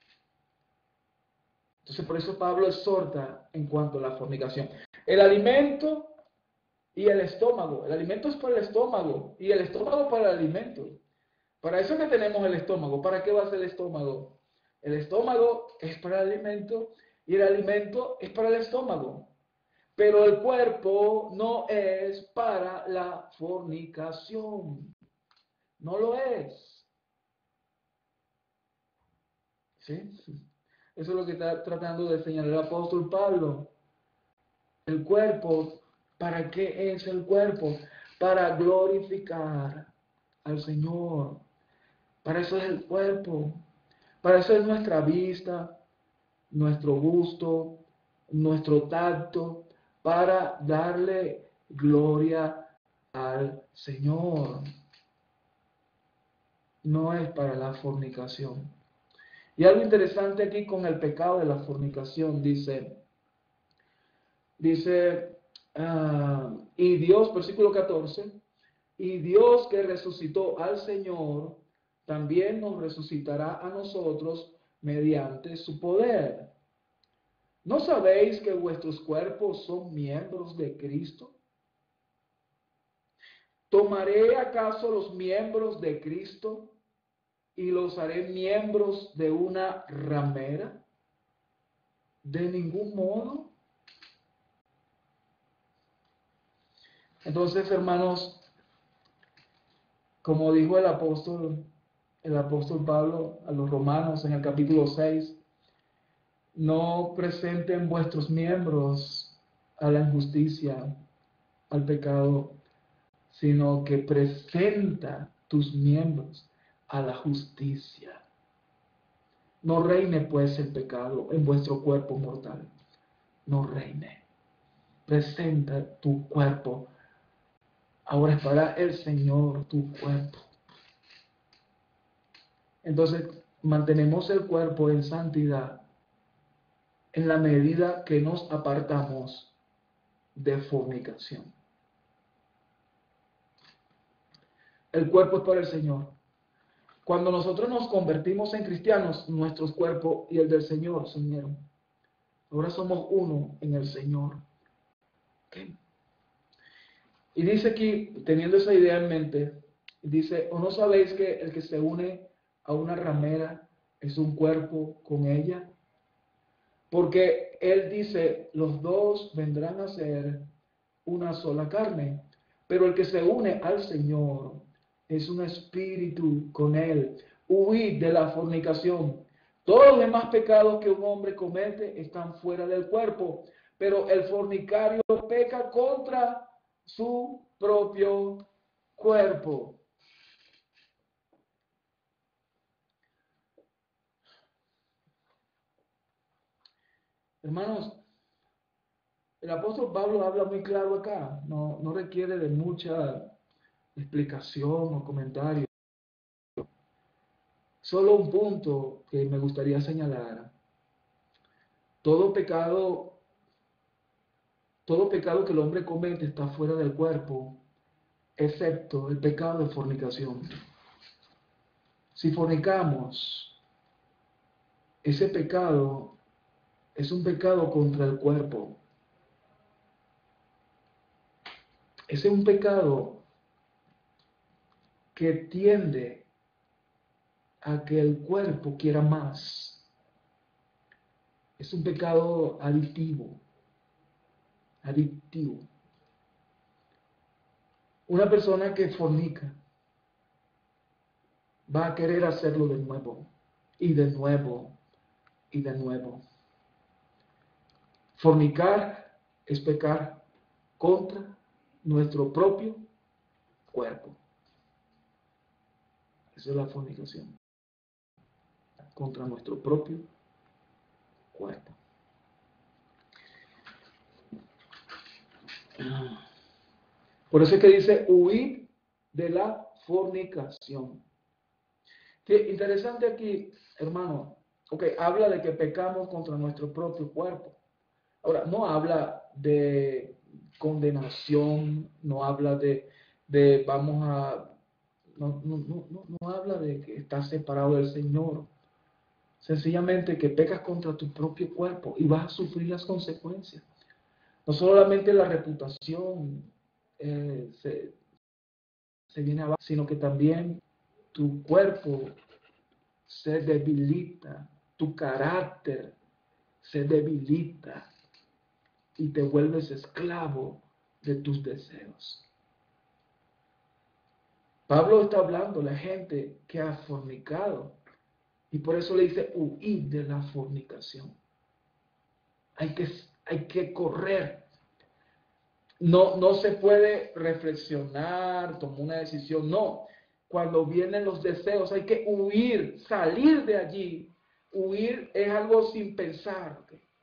Entonces por eso Pablo exhorta en cuanto a la fornicación. El alimento y el estómago. El alimento es para el estómago y el estómago para el alimento. Para eso que tenemos el estómago. ¿Para qué va a ser el estómago? El estómago es para el alimento y el alimento es para el estómago. Pero el cuerpo no es para la fornicación. No lo es. ¿Sí? Eso es lo que está tratando de señalar el apóstol Pablo. El cuerpo, ¿para qué es el cuerpo? Para glorificar al Señor. Para eso es el cuerpo. Para eso es nuestra vista, nuestro gusto, nuestro tacto, para darle gloria al Señor. No es para la fornicación. Y algo interesante aquí con el pecado de la fornicación, dice, y Dios, versículo 14, y Dios que resucitó al Señor, también nos resucitará a nosotros mediante su poder. ¿No sabéis que vuestros cuerpos son miembros de Cristo? ¿Tomaré acaso los miembros de Cristo y los haré miembros de una ramera? De ningún modo. Entonces, hermanos, como dijo el apóstol Pablo a los romanos en el capítulo 6, no presenten vuestros miembros a la injusticia, al pecado, sino que presenta tus miembros a la justicia. No reine pues el pecado en vuestro cuerpo mortal. No reine. Presenta tu cuerpo. Ahora es para el Señor tu cuerpo. Entonces, mantenemos el cuerpo en santidad en la medida que nos apartamos de fornicación. El cuerpo es para el Señor. Cuando nosotros nos convertimos en cristianos, nuestros cuerpos y el del Señor se unieron. Ahora somos uno en el Señor. ¿Okay? Y dice aquí, teniendo esa idea en mente, dice, ¿o no sabéis que el que se une a una ramera es un cuerpo con ella? Porque él dice, los dos vendrán a ser una sola carne, pero el que se une al Señor es un espíritu con él. Huid de la fornicación. Todos los demás pecados que un hombre comete están fuera del cuerpo, pero el fornicario peca contra su propio cuerpo. Hermanos, el apóstol Pablo habla muy claro acá, no requiere de mucha explicación o comentario. Solo un punto que me gustaría señalar. Todo pecado que el hombre comete está fuera del cuerpo, excepto el pecado de fornicación. Si fornicamos, ese pecado es un pecado contra el cuerpo. Ese es un pecado que tiende a que el cuerpo quiera más. Es un pecado adictivo. Una persona que fornica va a querer hacerlo de nuevo, y de nuevo, y de nuevo. Fornicar es pecar contra nuestro propio cuerpo. Esa es la fornicación. Contra nuestro propio cuerpo. Por eso es que dice, huid de la fornicación. Qué interesante aquí, hermano. Ok, habla de que pecamos contra nuestro propio cuerpo. Ahora, no habla de condenación, no habla de vamos a... No habla de que estás separado del Señor. Sencillamente que pecas contra tu propio cuerpo y vas a sufrir las consecuencias. No solamente la reputación se viene abajo, sino que también tu cuerpo se debilita, tu carácter se debilita y te vuelves esclavo de tus deseos. Pablo está hablando a la gente que ha fornicado y por eso le dice huir de la fornicación. Hay que correr. No se puede reflexionar, tomar una decisión, no. Cuando vienen los deseos hay que huir, salir de allí. Huir es algo sin pensar.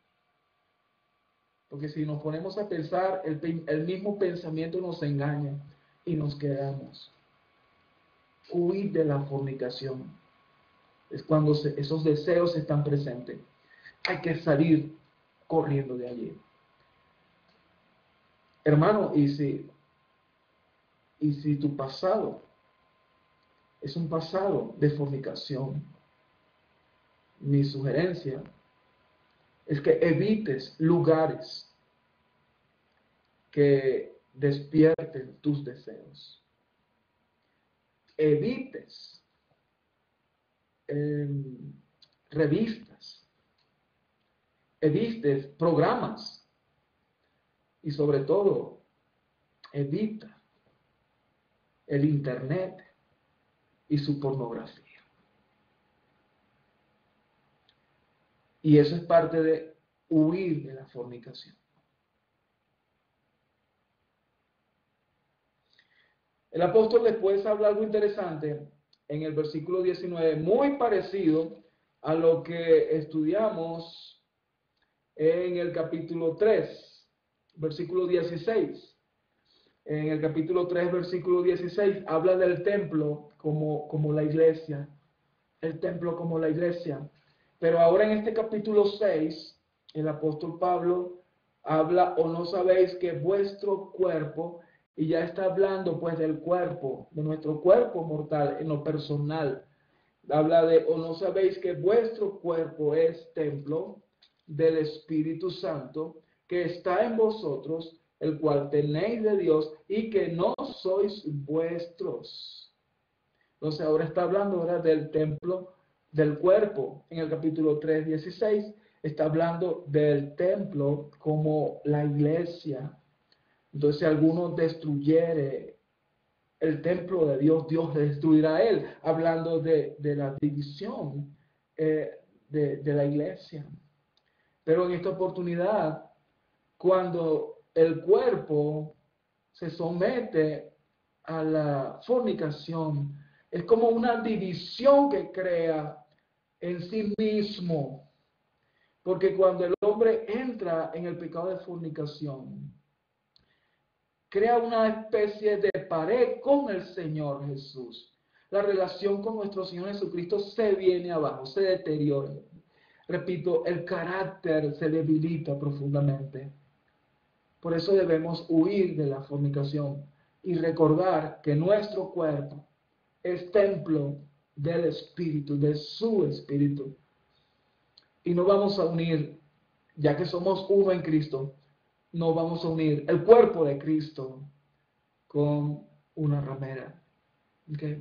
Porque si nos ponemos a pensar, el mismo pensamiento nos engaña y nos quedamos. Huir de la fornicación. Es cuando esos deseos están presentes. Hay que salir corriendo de allí. Hermano, y si tu pasado es un pasado de fornicación, mi sugerencia es que evites lugares que despierten tus deseos. Evites revistas, evites programas y sobre todo evita el internet y su pornografía. Y eso es parte de huir de la fornicación. El apóstol después habla algo interesante en el versículo 19, muy parecido a lo que estudiamos en el capítulo 3, versículo 16. En el capítulo 3, versículo 16, habla del templo como la iglesia. El templo como la iglesia. Pero ahora en este capítulo 6, el apóstol Pablo habla, o no sabéis que vuestro cuerpo, y ya está hablando pues del cuerpo, de nuestro cuerpo mortal en lo personal. Habla de, o no sabéis que vuestro cuerpo es templo del Espíritu Santo que está en vosotros, el cual tenéis de Dios y que no sois vuestros. Entonces ahora está hablando ahora del templo del cuerpo. En el capítulo 3, 16 está hablando del templo como la iglesia. Entonces si alguno destruyere el templo de Dios, Dios destruirá a él, hablando de la división de la iglesia. Pero en esta oportunidad, cuando el cuerpo se somete a la fornicación, es como una división que crea en sí mismo. Porque cuando el hombre entra en el pecado de fornicación, crea una especie de pared con el Señor Jesús. La relación con nuestro Señor Jesucristo se viene abajo, se deteriora. Repito, el carácter se debilita profundamente. Por eso debemos huir de la fornicación y recordar que nuestro cuerpo es templo del Espíritu, de su Espíritu. Y no vamos a unir, ya que somos uno en Cristo, no vamos a unir el cuerpo de Cristo con una ramera. ¿Okay?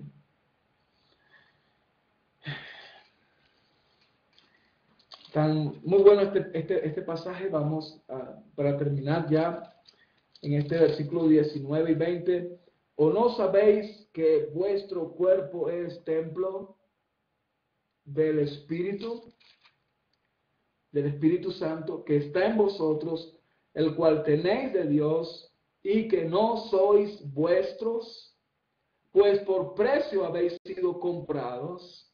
Tan muy bueno este pasaje. Vamos para terminar ya en este versículo 19 y 20. ¿O no sabéis que vuestro cuerpo es templo del Espíritu Santo que está en vosotros, el cual tenéis de Dios y que no sois vuestros? pues por precio habéis sido comprados.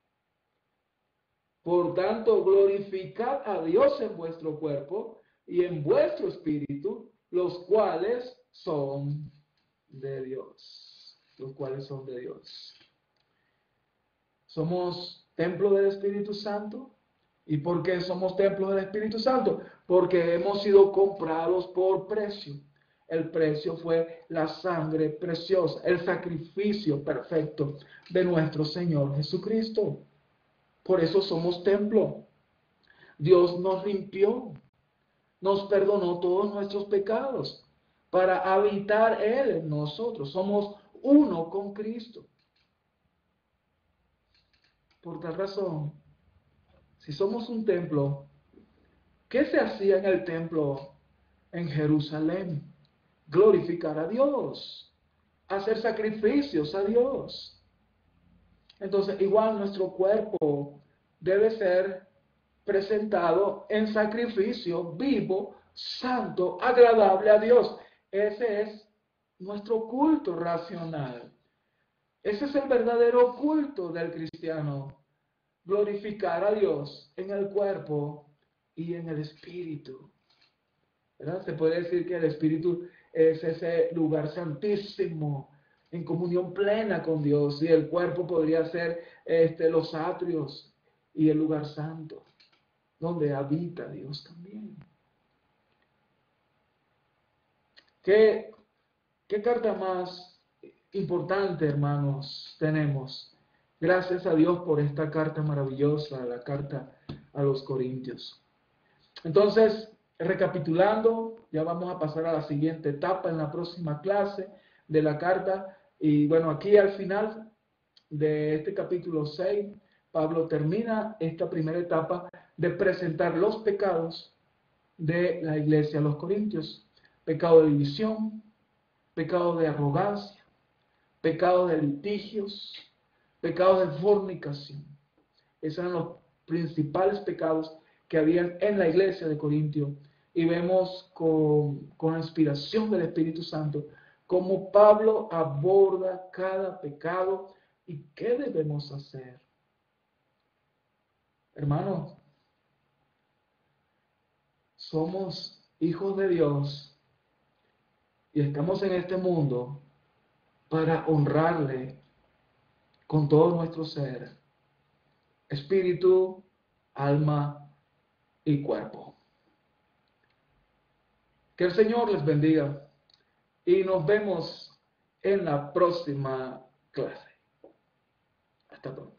Por tanto, glorificad a Dios en vuestro cuerpo y en vuestro espíritu, los cuales son de Dios. Los cuales son de Dios. Somos templo del Espíritu Santo. ¿Y por qué somos templo del Espíritu Santo? Porque hemos sido comprados por precio. El precio fue la sangre preciosa, el sacrificio perfecto de nuestro Señor Jesucristo. Por eso somos templo. Dios nos limpió, nos perdonó todos nuestros pecados para habitar Él en nosotros. Somos uno con Cristo. Por tal razón, si somos un templo, ¿qué se hacía en el templo en Jerusalén? Glorificar a Dios, hacer sacrificios a Dios. Entonces, igual nuestro cuerpo debe ser presentado en sacrificio vivo, santo, agradable a Dios. Ese es nuestro culto racional. Ese es el verdadero culto del cristiano. Glorificar a Dios en el cuerpo y en el espíritu. ¿Verdad? Se puede decir que el espíritu es ese lugar santísimo, en comunión plena con Dios, y el cuerpo podría ser los atrios y el lugar santo, donde habita Dios también. ¿Qué carta más importante, hermanos, tenemos? Gracias a Dios por esta carta maravillosa, la carta a los Corintios. Entonces, recapitulando, ya vamos a pasar a la siguiente etapa en la próxima clase de la carta. Y bueno, aquí al final de este capítulo 6, Pablo termina esta primera etapa de presentar los pecados de la iglesia a los Corintios. Pecado de división, pecado de arrogancia, pecado de litigios, pecado de fornicación. Esos eran los principales pecados que habían en la iglesia de Corintio. Y vemos con inspiración del Espíritu Santo cómo Pablo aborda cada pecado y qué debemos hacer. Hermanos, somos hijos de Dios y estamos en este mundo para honrarle con todo nuestro ser, espíritu, alma y cuerpo. Que el Señor les bendiga y nos vemos en la próxima clase. Hasta pronto.